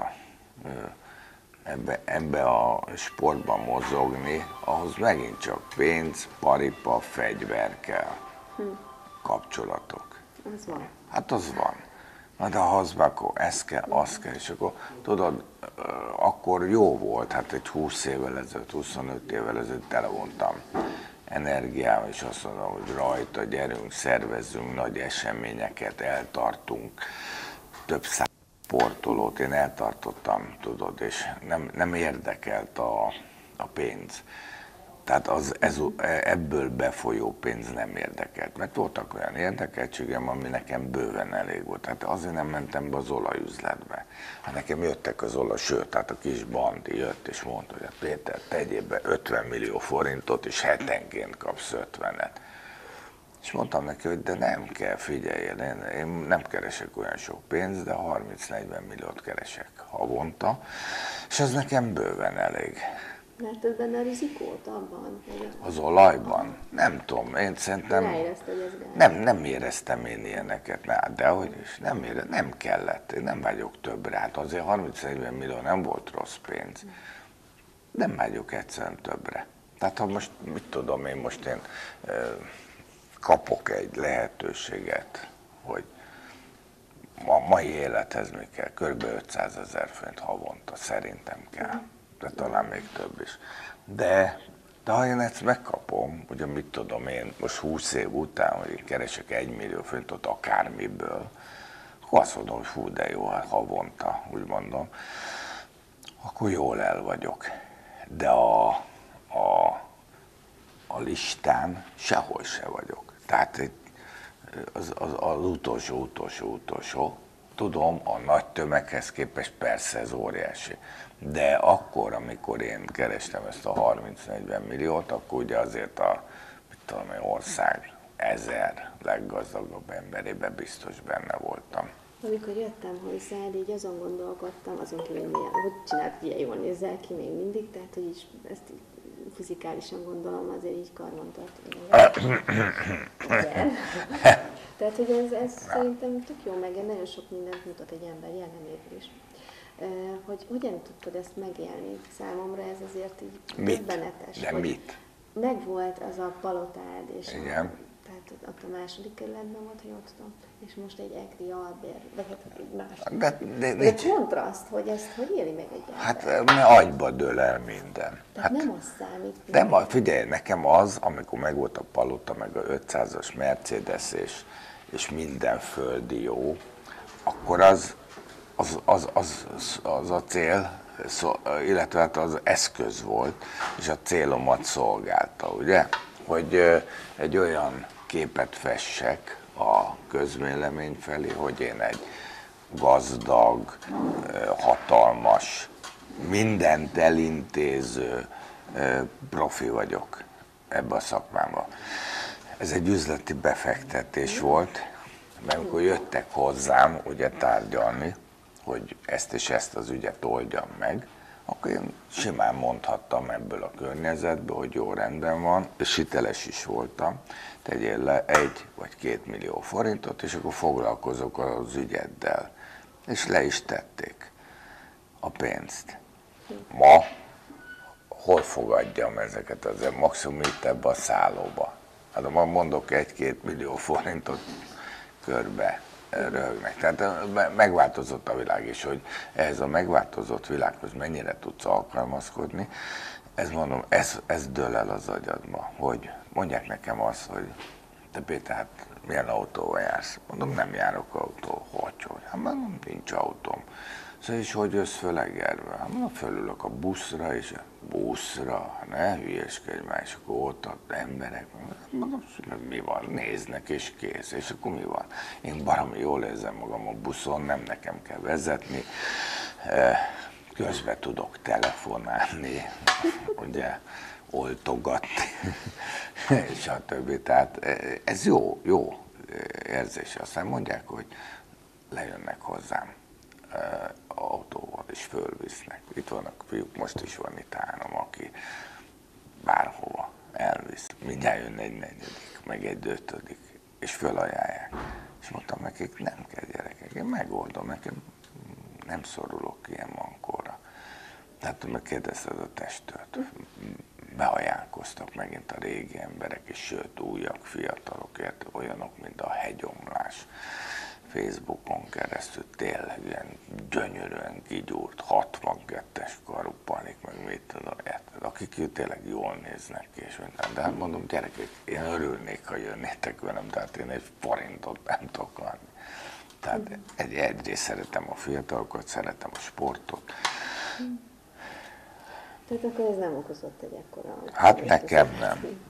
ebbe a sportban mozogni, ahhoz megint csak pénz, paripa, fegyver kell, kapcsolatok. Az van. Hát az van. Na de ha az van, akkor ez kell, az kell, és akkor tudod, akkor jó volt, hát egy 20 évvel ezelőtt, 25 évvel ezelőtt televontam energiával, és azt mondom, hogy rajta gyerünk, szervezzünk nagy eseményeket, eltartunk több száz sportolót, én eltartottam, tudod, és nem érdekelt a pénz. Tehát ebből befolyó pénz nem érdekelt, mert voltak olyan érdekeltségem, ami nekem bőven elég volt. Tehát azért nem mentem be az olajüzletbe. Hát nekem jöttek az olaj, sőt, hát a kis bandi jött és mondta, hogy Péter, tegyél be 50 millió forintot, és hetenként kapsz 50-et. És mondtam neki, hogy de nem kell, figyeljél, én nem keresek olyan sok pénzt, de 30-40 milliót keresek havonta, és ez nekem bőven elég. Látod benne a rizikót abban? Az olajban? Nem tudom, én szerintem... Nem éreztem én ilyeneket, de hogy is, nem kellett, én nem vagyok többre. Hát azért 30-40 millió nem volt rossz pénz. Nem vagyok egyszerűen többre. Tehát ha most, mit tudom én kapok egy lehetőséget, hogy a mai élethez mi kell, kb. 500 000 forint havonta szerintem kell. De talán még több is. De ha én ezt megkapom, ugye mit tudom én, most 20 év után, hogy én keresek 1 millió forintot akármiből, akkor azt mondom, hogy fú, de jó, hát havonta, úgy mondom, akkor jól el vagyok. De a listán sehol se vagyok. Tehát az utolsó, tudom, a nagy tömeghez képest persze ez óriási. De akkor, amikor én kerestem ezt a 30-40 milliót, akkor ugye azért ország 1000 leggazdagabb emberében biztos benne voltam. Amikor jöttem hozzád, így azon gondolkodtam, azon kívül, hogy csinált, ilyen jól nézel ki még mindig, tehát hogy is ezt fizikálisan gondolom, azért így karban tartom. Tehát, hogy ez szerintem tök jó, meg nagyon sok mindent mutat egy ember jelleméből is. hogy hogyan tudtad ezt megélni? Számomra ez azért így Mit? döbbenetes. De mit? Megvolt az a palotád, és Igen. tehát ott a második kerületben volt, hogy ott tudom, és most egy Egri albér, vagy hát egy másik. De kontraszt, hogy ezt hogy éli meg egy ember? hát mert agyba dől el minden. Tehát nem az számít. Nem, figyelj, nekem az, amikor megvolt a palota, meg a 500-as Mercedes és minden földi jó, akkor az a cél, illetve hát az eszköz volt, és a célomat szolgálta, ugye? Hogy egy olyan képet fessek a közvélemény felé, hogy én egy gazdag, hatalmas, mindent elintéző profi vagyok ebbe a szakmába. Ez egy üzleti befektetés volt, mert amikor jöttek hozzám ugye tárgyalni, hogy ezt és ezt az ügyet oldjam meg, akkor én simán mondhattam ebből a környezetből, hogy jó, rendben van, és hiteles is voltam, tegyél le 1 vagy 2 millió forintot, és akkor foglalkozok az ügyeddel. És le is tették a pénzt. Ma hol fogadjam ezeket az maximum itt ebbe a szállóba? Hát ma mondok 1-2 millió forintot, körbe röhögnek. Tehát megváltozott a világ, és hogy ehhez a megváltozott világhoz mennyire tudsz alkalmazkodni, ez mondom, ez dől el az agyadba, hogy mondják nekem azt, hogy te Péter, hát milyen autóval jársz? Mondom, nem járok autó. Hogy? Hát mondom, nincs autóm. Szóval is hogy jössz föl Egerbe? Hát mondom, fölülök a buszra, és a buszra, ne hülyeskedj már, és akkor ott emberek, mondom, mi van, néznek, és kész, és akkor mi van? Én baromi jól érzem magam a buszon, nem nekem kell vezetni, közben tudok telefonálni, ugye, oltogatni, és a többi. Tehát ez jó érzés. Aztán mondják, hogy lejönnek hozzám autóval, és fölvisznek. Itt vannak fiúk, most is van itt 3, aki bárhova elvisz. Mindjárt jön egy 4., meg egy 5., és fölajánlják. És mondtam nekik, nem kell gyerekek, én megoldom, nekem nem szorulok ilyen mankóra. Tehát megkérdezted a testőt, beajánlkoztak megint a régi emberek, és sőt újak, fiatalokért, olyanok, mint a hegyomlás. Facebookon keresztül tényleg ilyen gyönyörűen kigyúrt 62-es karú panik, meg mit tudom, érted, akik tényleg jól néznek ki, és minden. De hát mondom, gyerekek, én örülnék, ha jönnétek velem, tehát én egy forintot nem tudok adni. Tehát egyrészt szeretem a fiatalokat, szeretem a sportot. Tehát akkor ez nem okozott egy ekkora... Hát nekem nem.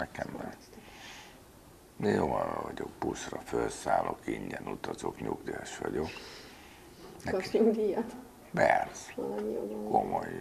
Jó vagyok, buszra felszállok, ingyen utazok, nyugdíjas vagyok. Kapsz nyugdíjat? Persze. Valami jó. Komoly.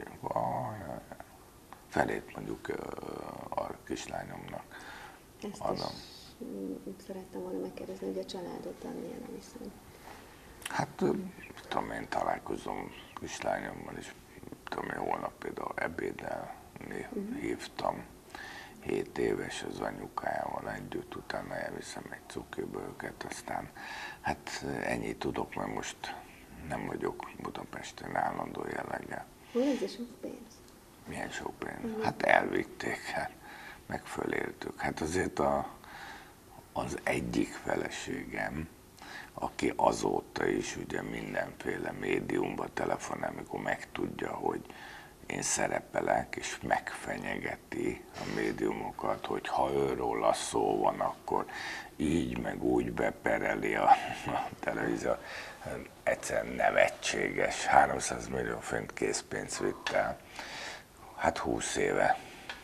Felét mondjuk a kislányomnak adom. Ezt szerettem volna megkérdezni, hogy a családodban milyen a viszony. Hát, tudom én, találkozom kislányommal is, tudom én, holnap például ebédelni hívtam. 7 éves az anyukájával együtt, utána elviszem egy cukiba őket, aztán hát ennyit tudok, mert most nem vagyok Budapesten állandó jelleggel. Hol ez a sok pénz? Milyen sok pénz? Hát elvitték, hát meg föléltük. Hát azért az egyik feleségem, aki azóta is ugye mindenféle médiumban telefonál, amikor megtudja, hogy én szerepelek, és megfenyegeti a médiumokat, hogy ha őróla szó van, akkor így meg úgy bepereli a televízió. Egyszerűen nevetséges. 300 millió forint készpénzt vitt el. Hát 20 éve.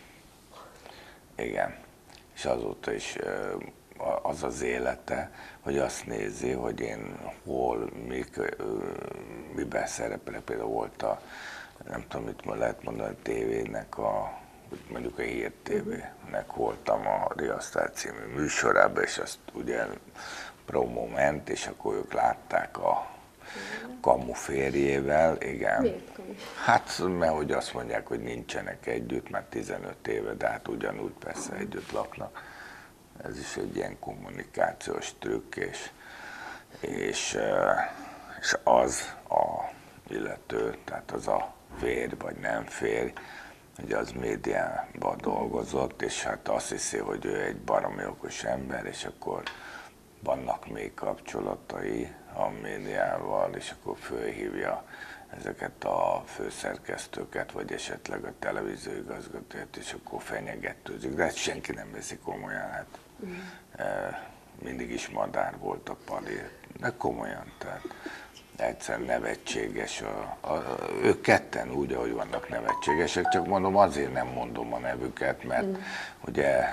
Igen. És azóta is az az élete, hogy azt nézi, hogy én hol, miben szerepelek. Például volt nem tudom, mit lehet mondani, a tévének, mondjuk a Hír TV-nek voltam a Riasztás című műsorában, és azt ugye promó ment, és akkor ők látták a kamu férjével, igen. Miért kamu? Hát, mert hogy azt mondják, hogy nincsenek együtt, már 15 éve, de hát ugyanúgy persze együtt laknak. Ez is egy ilyen kommunikációs trükk, és az a illető, tehát az a férj vagy nem férj, ugye az médiában dolgozott, és hát azt hiszi, hogy ő egy baromi okos ember, és akkor vannak még kapcsolatai a médiával, és akkor fölhívja ezeket a főszerkesztőket, vagy esetleg a televízióigazgatót, és akkor fenyegetőzik, de ezt senki nem veszi komolyan, hát mindig is madár volt a Pali, de komolyan, tehát egyszer nevetséges, ők ketten úgy, ahogy vannak nevetségesek, csak mondom, azért nem mondom a nevüket, mert ugye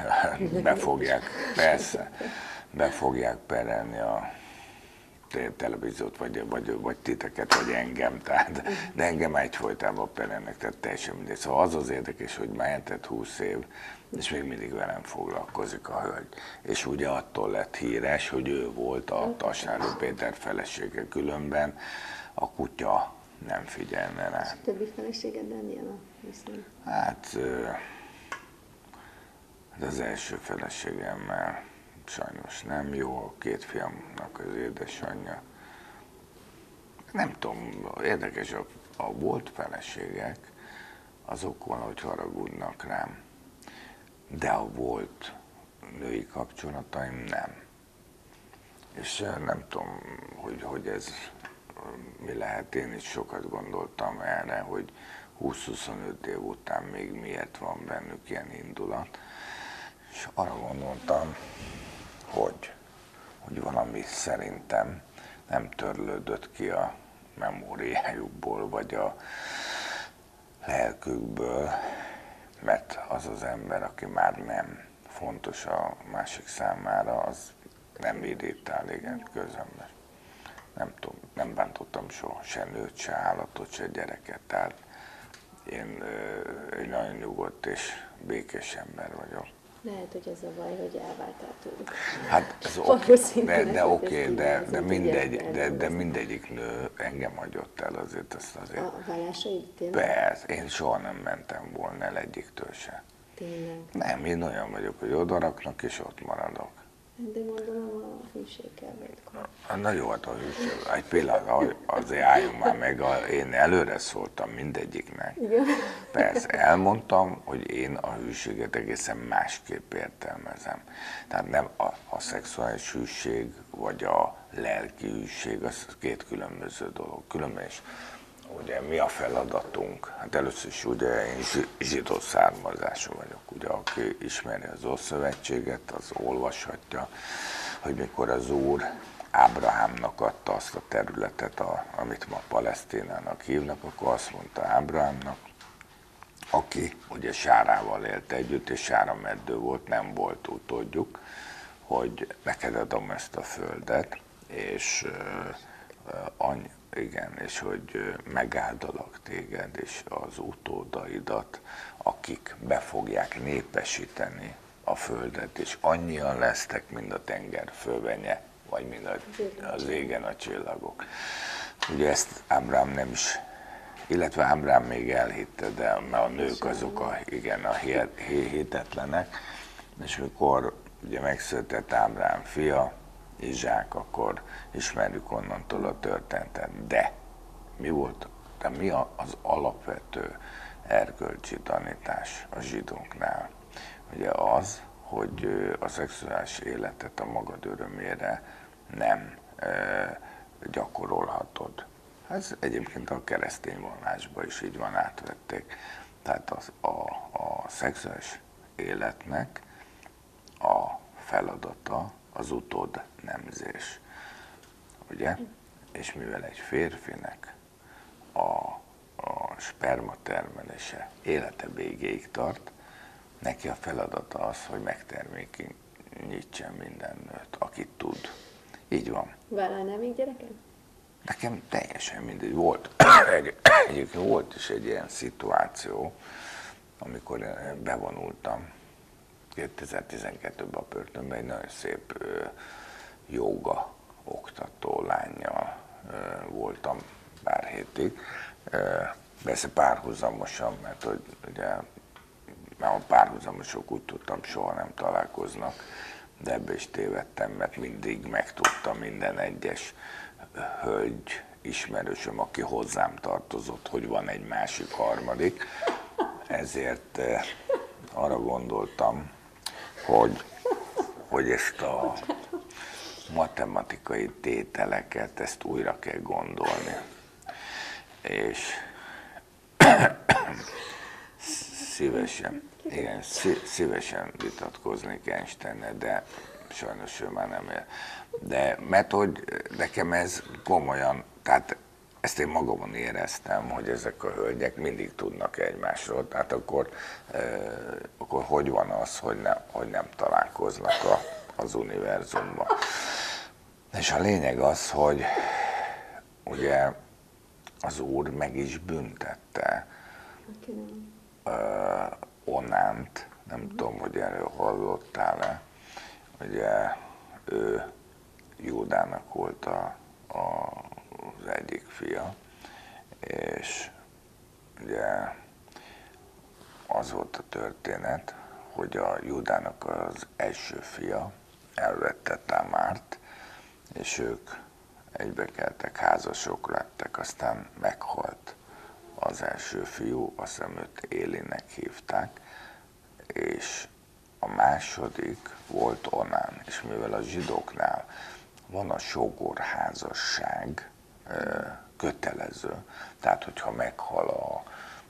be fogják perelni a televíziót, vagy titeket, vagy engem, tehát, de engem egyfolytában perelnek, tehát teljesen mindegy. Szóval az érdekes, hogy már eltelt 20 év, és még mindig velem foglalkozik a hölgy. És ugye attól lett híres, hogy ő volt a Tassári Péter felesége, különben a kutya nem figyelne rá. És a többi feleségeddel milyen a viszony? Hát az első feleségemmel sajnos nem jó, a két fiamnak az édesanyja. Nem tudom, érdekes, a volt feleségek, azok valahogy haragudnak rám, de a volt női kapcsolataim nem. És nem tudom, hogy ez mi lehet, én is sokat gondoltam erre, hogy 20-25 év után még miért van bennük ilyen indulat. És arra gondoltam, hogy valami szerintem nem törlődött ki a memóriájukból, vagy a lelkükből, mert az az ember, aki már nem fontos a másik számára, az nem irritál, igen, közömbös. Nem tudom, nem bántottam soha se nőt, se állatot, se gyereket, tehát én egy nagyon nyugodt és békés ember vagyok. Lehet, hogy ez a baj, hogy elváltál tőlük. Hát ez oké, de mindegyik nő engem hagyott el azért, ezt azért. A vállásaid tényleg? Persze, én soha nem mentem volna el egyiktől se. Tényleg? Nem, én olyan vagyok, hogy odaraknak és ott maradok. De gondolom a hűség kell védkor. Na jó, hát a hűség. Egy pillanat, azért álljunk már meg, én előre szóltam mindegyiknek. Igen. Persze, elmondtam, hogy én a hűséget egészen másképp értelmezem. Tehát nem a szexuális hűség, vagy a lelki hűség, az két különböző dolog. Különben is, ugye mi a feladatunk? Hát először is ugye én zsidó származású vagyok. Ugye aki ismeri az Ószövetséget, az olvashatja, hogy mikor az Úr Ábrahámnak adta azt a területet, amit ma Palesztinának hívnak, akkor azt mondta Ábrahámnak, aki ugye Sárával élt együtt, és Sára meddő volt, nem volt utódjuk, hogy neked adom ezt a földet, és igen, és hogy megáldalak téged és az utódaidat, akik be fogják népesíteni a földet, és annyian lesztek, mint a tenger fölvenye, vagy mint az égen a csillagok. Ugye ezt Ábrám nem is, illetve Ábrám még elhitte, de mert a nők azok a hitetlenek, és mikor ugye megszületett Ábrám fia, Izsák, akkor ismerjük onnantól a történetet. De mi volt, de mi az alapvető erkölcsi tanítás a zsidóknál? Ugye az, hogy a szexuális életet a magad örömére nem gyakorolhatod. Ez egyébként a keresztény vallásban is így van, átvették. Tehát a szexuális életnek a feladata az utód nemzés, ugye? És mivel egy férfinek a sperma termelése élete végéig tart, neki a feladata az, hogy megtermékenyítsen minden nőt, akit tud. Így van. Vállalnál még gyereket? Nekem teljesen mindegy volt. Egyébként volt is egy ilyen szituáció, amikor bevonultam 2012-ben a börtönben, egy nagyon szép jóga oktató lánnyal voltam pár hétig. Persze párhuzamosan, mert hogy ugye már a párhuzamosok úgy tudtam, soha nem találkoznak, de ebbe is tévedtem, mert mindig megtudtam minden egyes hölgy ismerősöm, aki hozzám tartozott, hogy van egy másik harmadik, ezért arra gondoltam, hogy ezt a matematikai tételeket, ezt újra kell gondolni. És szívesen vitatkoznék Einsteinnel, de sajnos ő már nem él. De mert hogy nekem ez komolyan, tehát ezt én magamon éreztem, hogy ezek a hölgyek mindig tudnak egymásról, tehát akkor hogy van az, hogy nem találkoznak az univerzumban. És a lényeg az, hogy ugye az Úr meg is büntette Onánt, nem tudom, hogy erről hallottál-e, ugye ő Júdának volt az egyik fia, és ugye az volt a történet, hogy a Júdának az első fia elvette Tamárt, és ők egybekeltek, házasok lettek, aztán meghalt az első fiú, azt hiszem őt Élinek hívták, és a második volt Onán, és mivel a zsidóknál van a sógorházasság kötelező, tehát hogyha meghal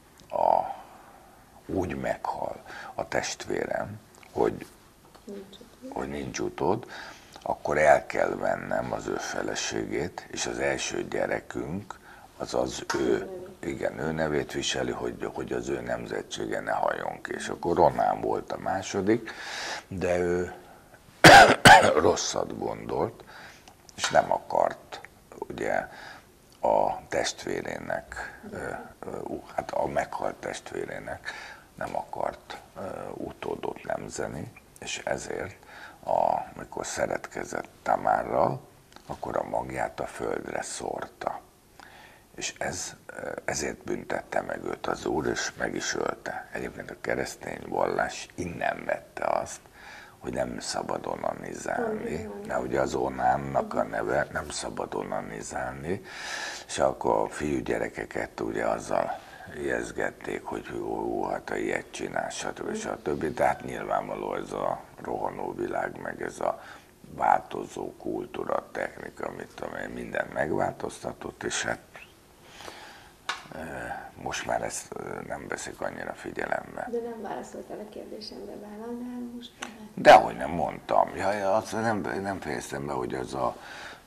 úgy meghal a testvérem, hogy nincs utód, akkor el kell vennem az ő feleségét, és az első gyerekünk az ő nevét viseli, hogy az ő nemzetsége ne halljon ki. És akkor Ronán volt a második, de ő rosszat gondolt, és nem akart ugye a testvérének, hát a meghalt testvérének nem akart utódot nemzeni, és ezért amikor szeretkezett Tamárral, akkor a magját a földre szórta. És ezért büntette meg őt az Úr, és meg is ölte. Egyébként a keresztény vallás innen vette azt, hogy nem szabad onanizálni. De ugye az Onánnak a neve, nem szabad onanizálni, és akkor a fiúgyerekeket ugye azzal ijeszgették, hogy hát a ilyet csinál, stb. De hát nyilvánvaló ez a rohanó világ, meg ez a változó kultúra, technika, amit mindent megváltoztatott, és hát most már ezt nem veszik annyira figyelembe. De nem válaszoltál a kérdésemre, vállalnál most? Dehogy nem mondtam. Azt nem fejeztem be, hogy az a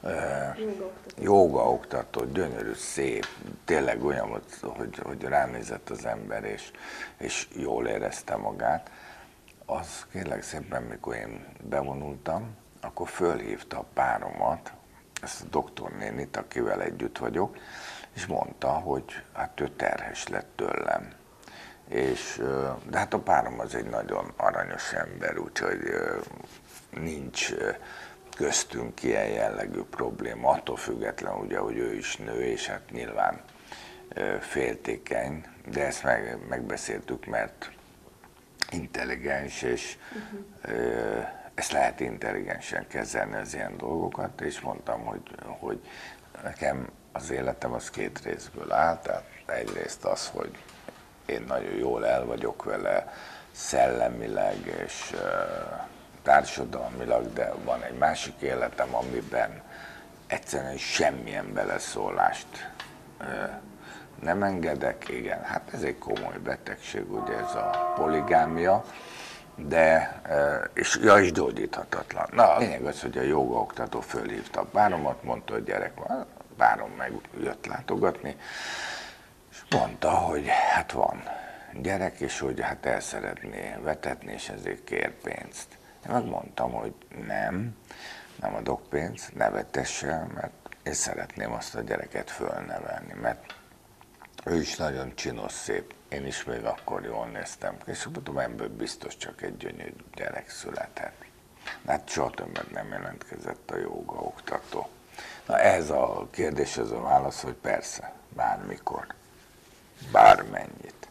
jóga oktató, gyönyörű, szép, tényleg olyan, hogy ránézett az ember, és jól érezte magát. Az kérlek szépen, mikor én bevonultam, akkor fölhívta a páromat, ezt a doktornénit, akivel együtt vagyok, és mondta, hogy hát ő terhes lett tőlem. De hát a párom az egy nagyon aranyos ember, úgyhogy nincs köztünk ilyen jellegű probléma, attól független ugye, hogy ő is nő, és hát nyilván féltékeny, de ezt megbeszéltük, mert intelligens, és ezt lehet intelligensen kezelni az ilyen dolgokat, és mondtam, hogy nekem az életem az két részből áll, tehát egyrészt az, hogy én nagyon jól el vagyok vele szellemileg és társadalmilag, de van egy másik életem, amiben egyszerűen semmilyen beleszólást nem engedek. Igen, hát ez egy komoly betegség, ugye ez a poligámia, de, és gyógyíthatatlan. Na, a lényeg az, hogy a jogaoktató fölhívta a páromat, mondta, hogy gyerek van, párom meg jött látogatni, és mondta, hogy hát van gyerek, és hogy hát el szeretné vetetni, és ezért kér pénzt. Én megmondtam, hogy nem adok pénzt, ne vetesse, mert én szeretném azt a gyereket fölnevelni, mert ő is nagyon csinos, szép. Én is még akkor jól néztem, és mondtam, ebből biztos csak egy gyönyörű gyerek született. Hát soha többet nem jelentkezett a jóga oktató. Na ehhez a kérdés az a válasz, hogy persze, bármikor, bármennyit.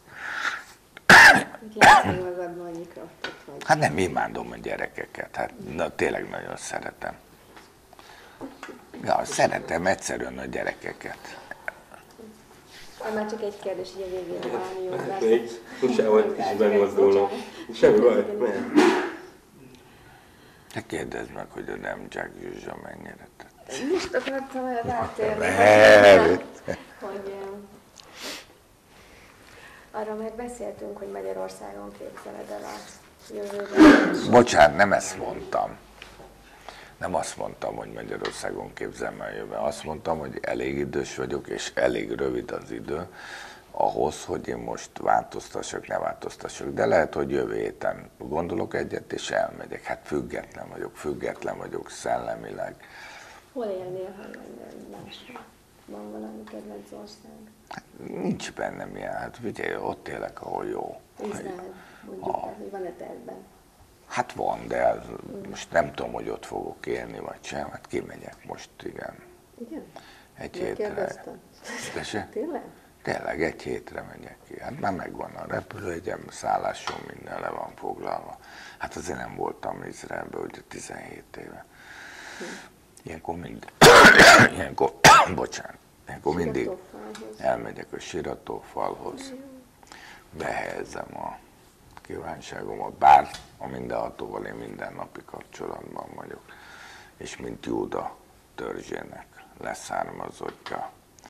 Hát nem imádom a gyerekeket, hát tényleg nagyon szeretem. Ja, szeretem egyszerűen a gyerekeket. Már csak egy kérdés, hogy a végén valami jó Mehet lesz. még, Husával kicsit megmozdulnak. Semmi baj, mehet. Te kérdezd meg, hogy a nem Jack Zsuzsa mennyire tett. Most akartam el rátérni, hogy arra meg beszéltünk, hogy Magyarországon képzeled el a jövőben. Bocsánat, nem ezt mondtam. Nem azt mondtam, hogy Magyarországon képzelem el jövőben. Azt mondtam, hogy elég idős vagyok, és elég rövid az idő ahhoz, hogy én most változtassak, ne változtassak. De lehet, hogy jövő héten gondolok egyet, és elmegyek. Hát független vagyok szellemileg. Hol élnél, ha lennél máshol? Van valami kedvenc ország? Nincs bennem ilyen, hát figyelj, ott élek, ahol jó. Izrael, mondjuk, hogy van-e tervben? Hát van, de most nem tudom, hogy ott fogok élni, vagy sem. Hát kimegyek most, igen. Igen? Egy hétre. Megkérdeztem. Tessék? Tényleg? Tényleg, egy hétre megyek ki. Hát már megvan a repülőjegyem, szállásom, minden le van foglalva. Hát azért nem voltam Izraelben, ugye 17 éve. Ilyenkor ilyenkor mindig elmegyek a siratófalhoz, behelyezem a kívánságomat, bár a mindenhatóval én mindennapi kapcsolatban vagyok, és mint Júda törzsének leszármazottja,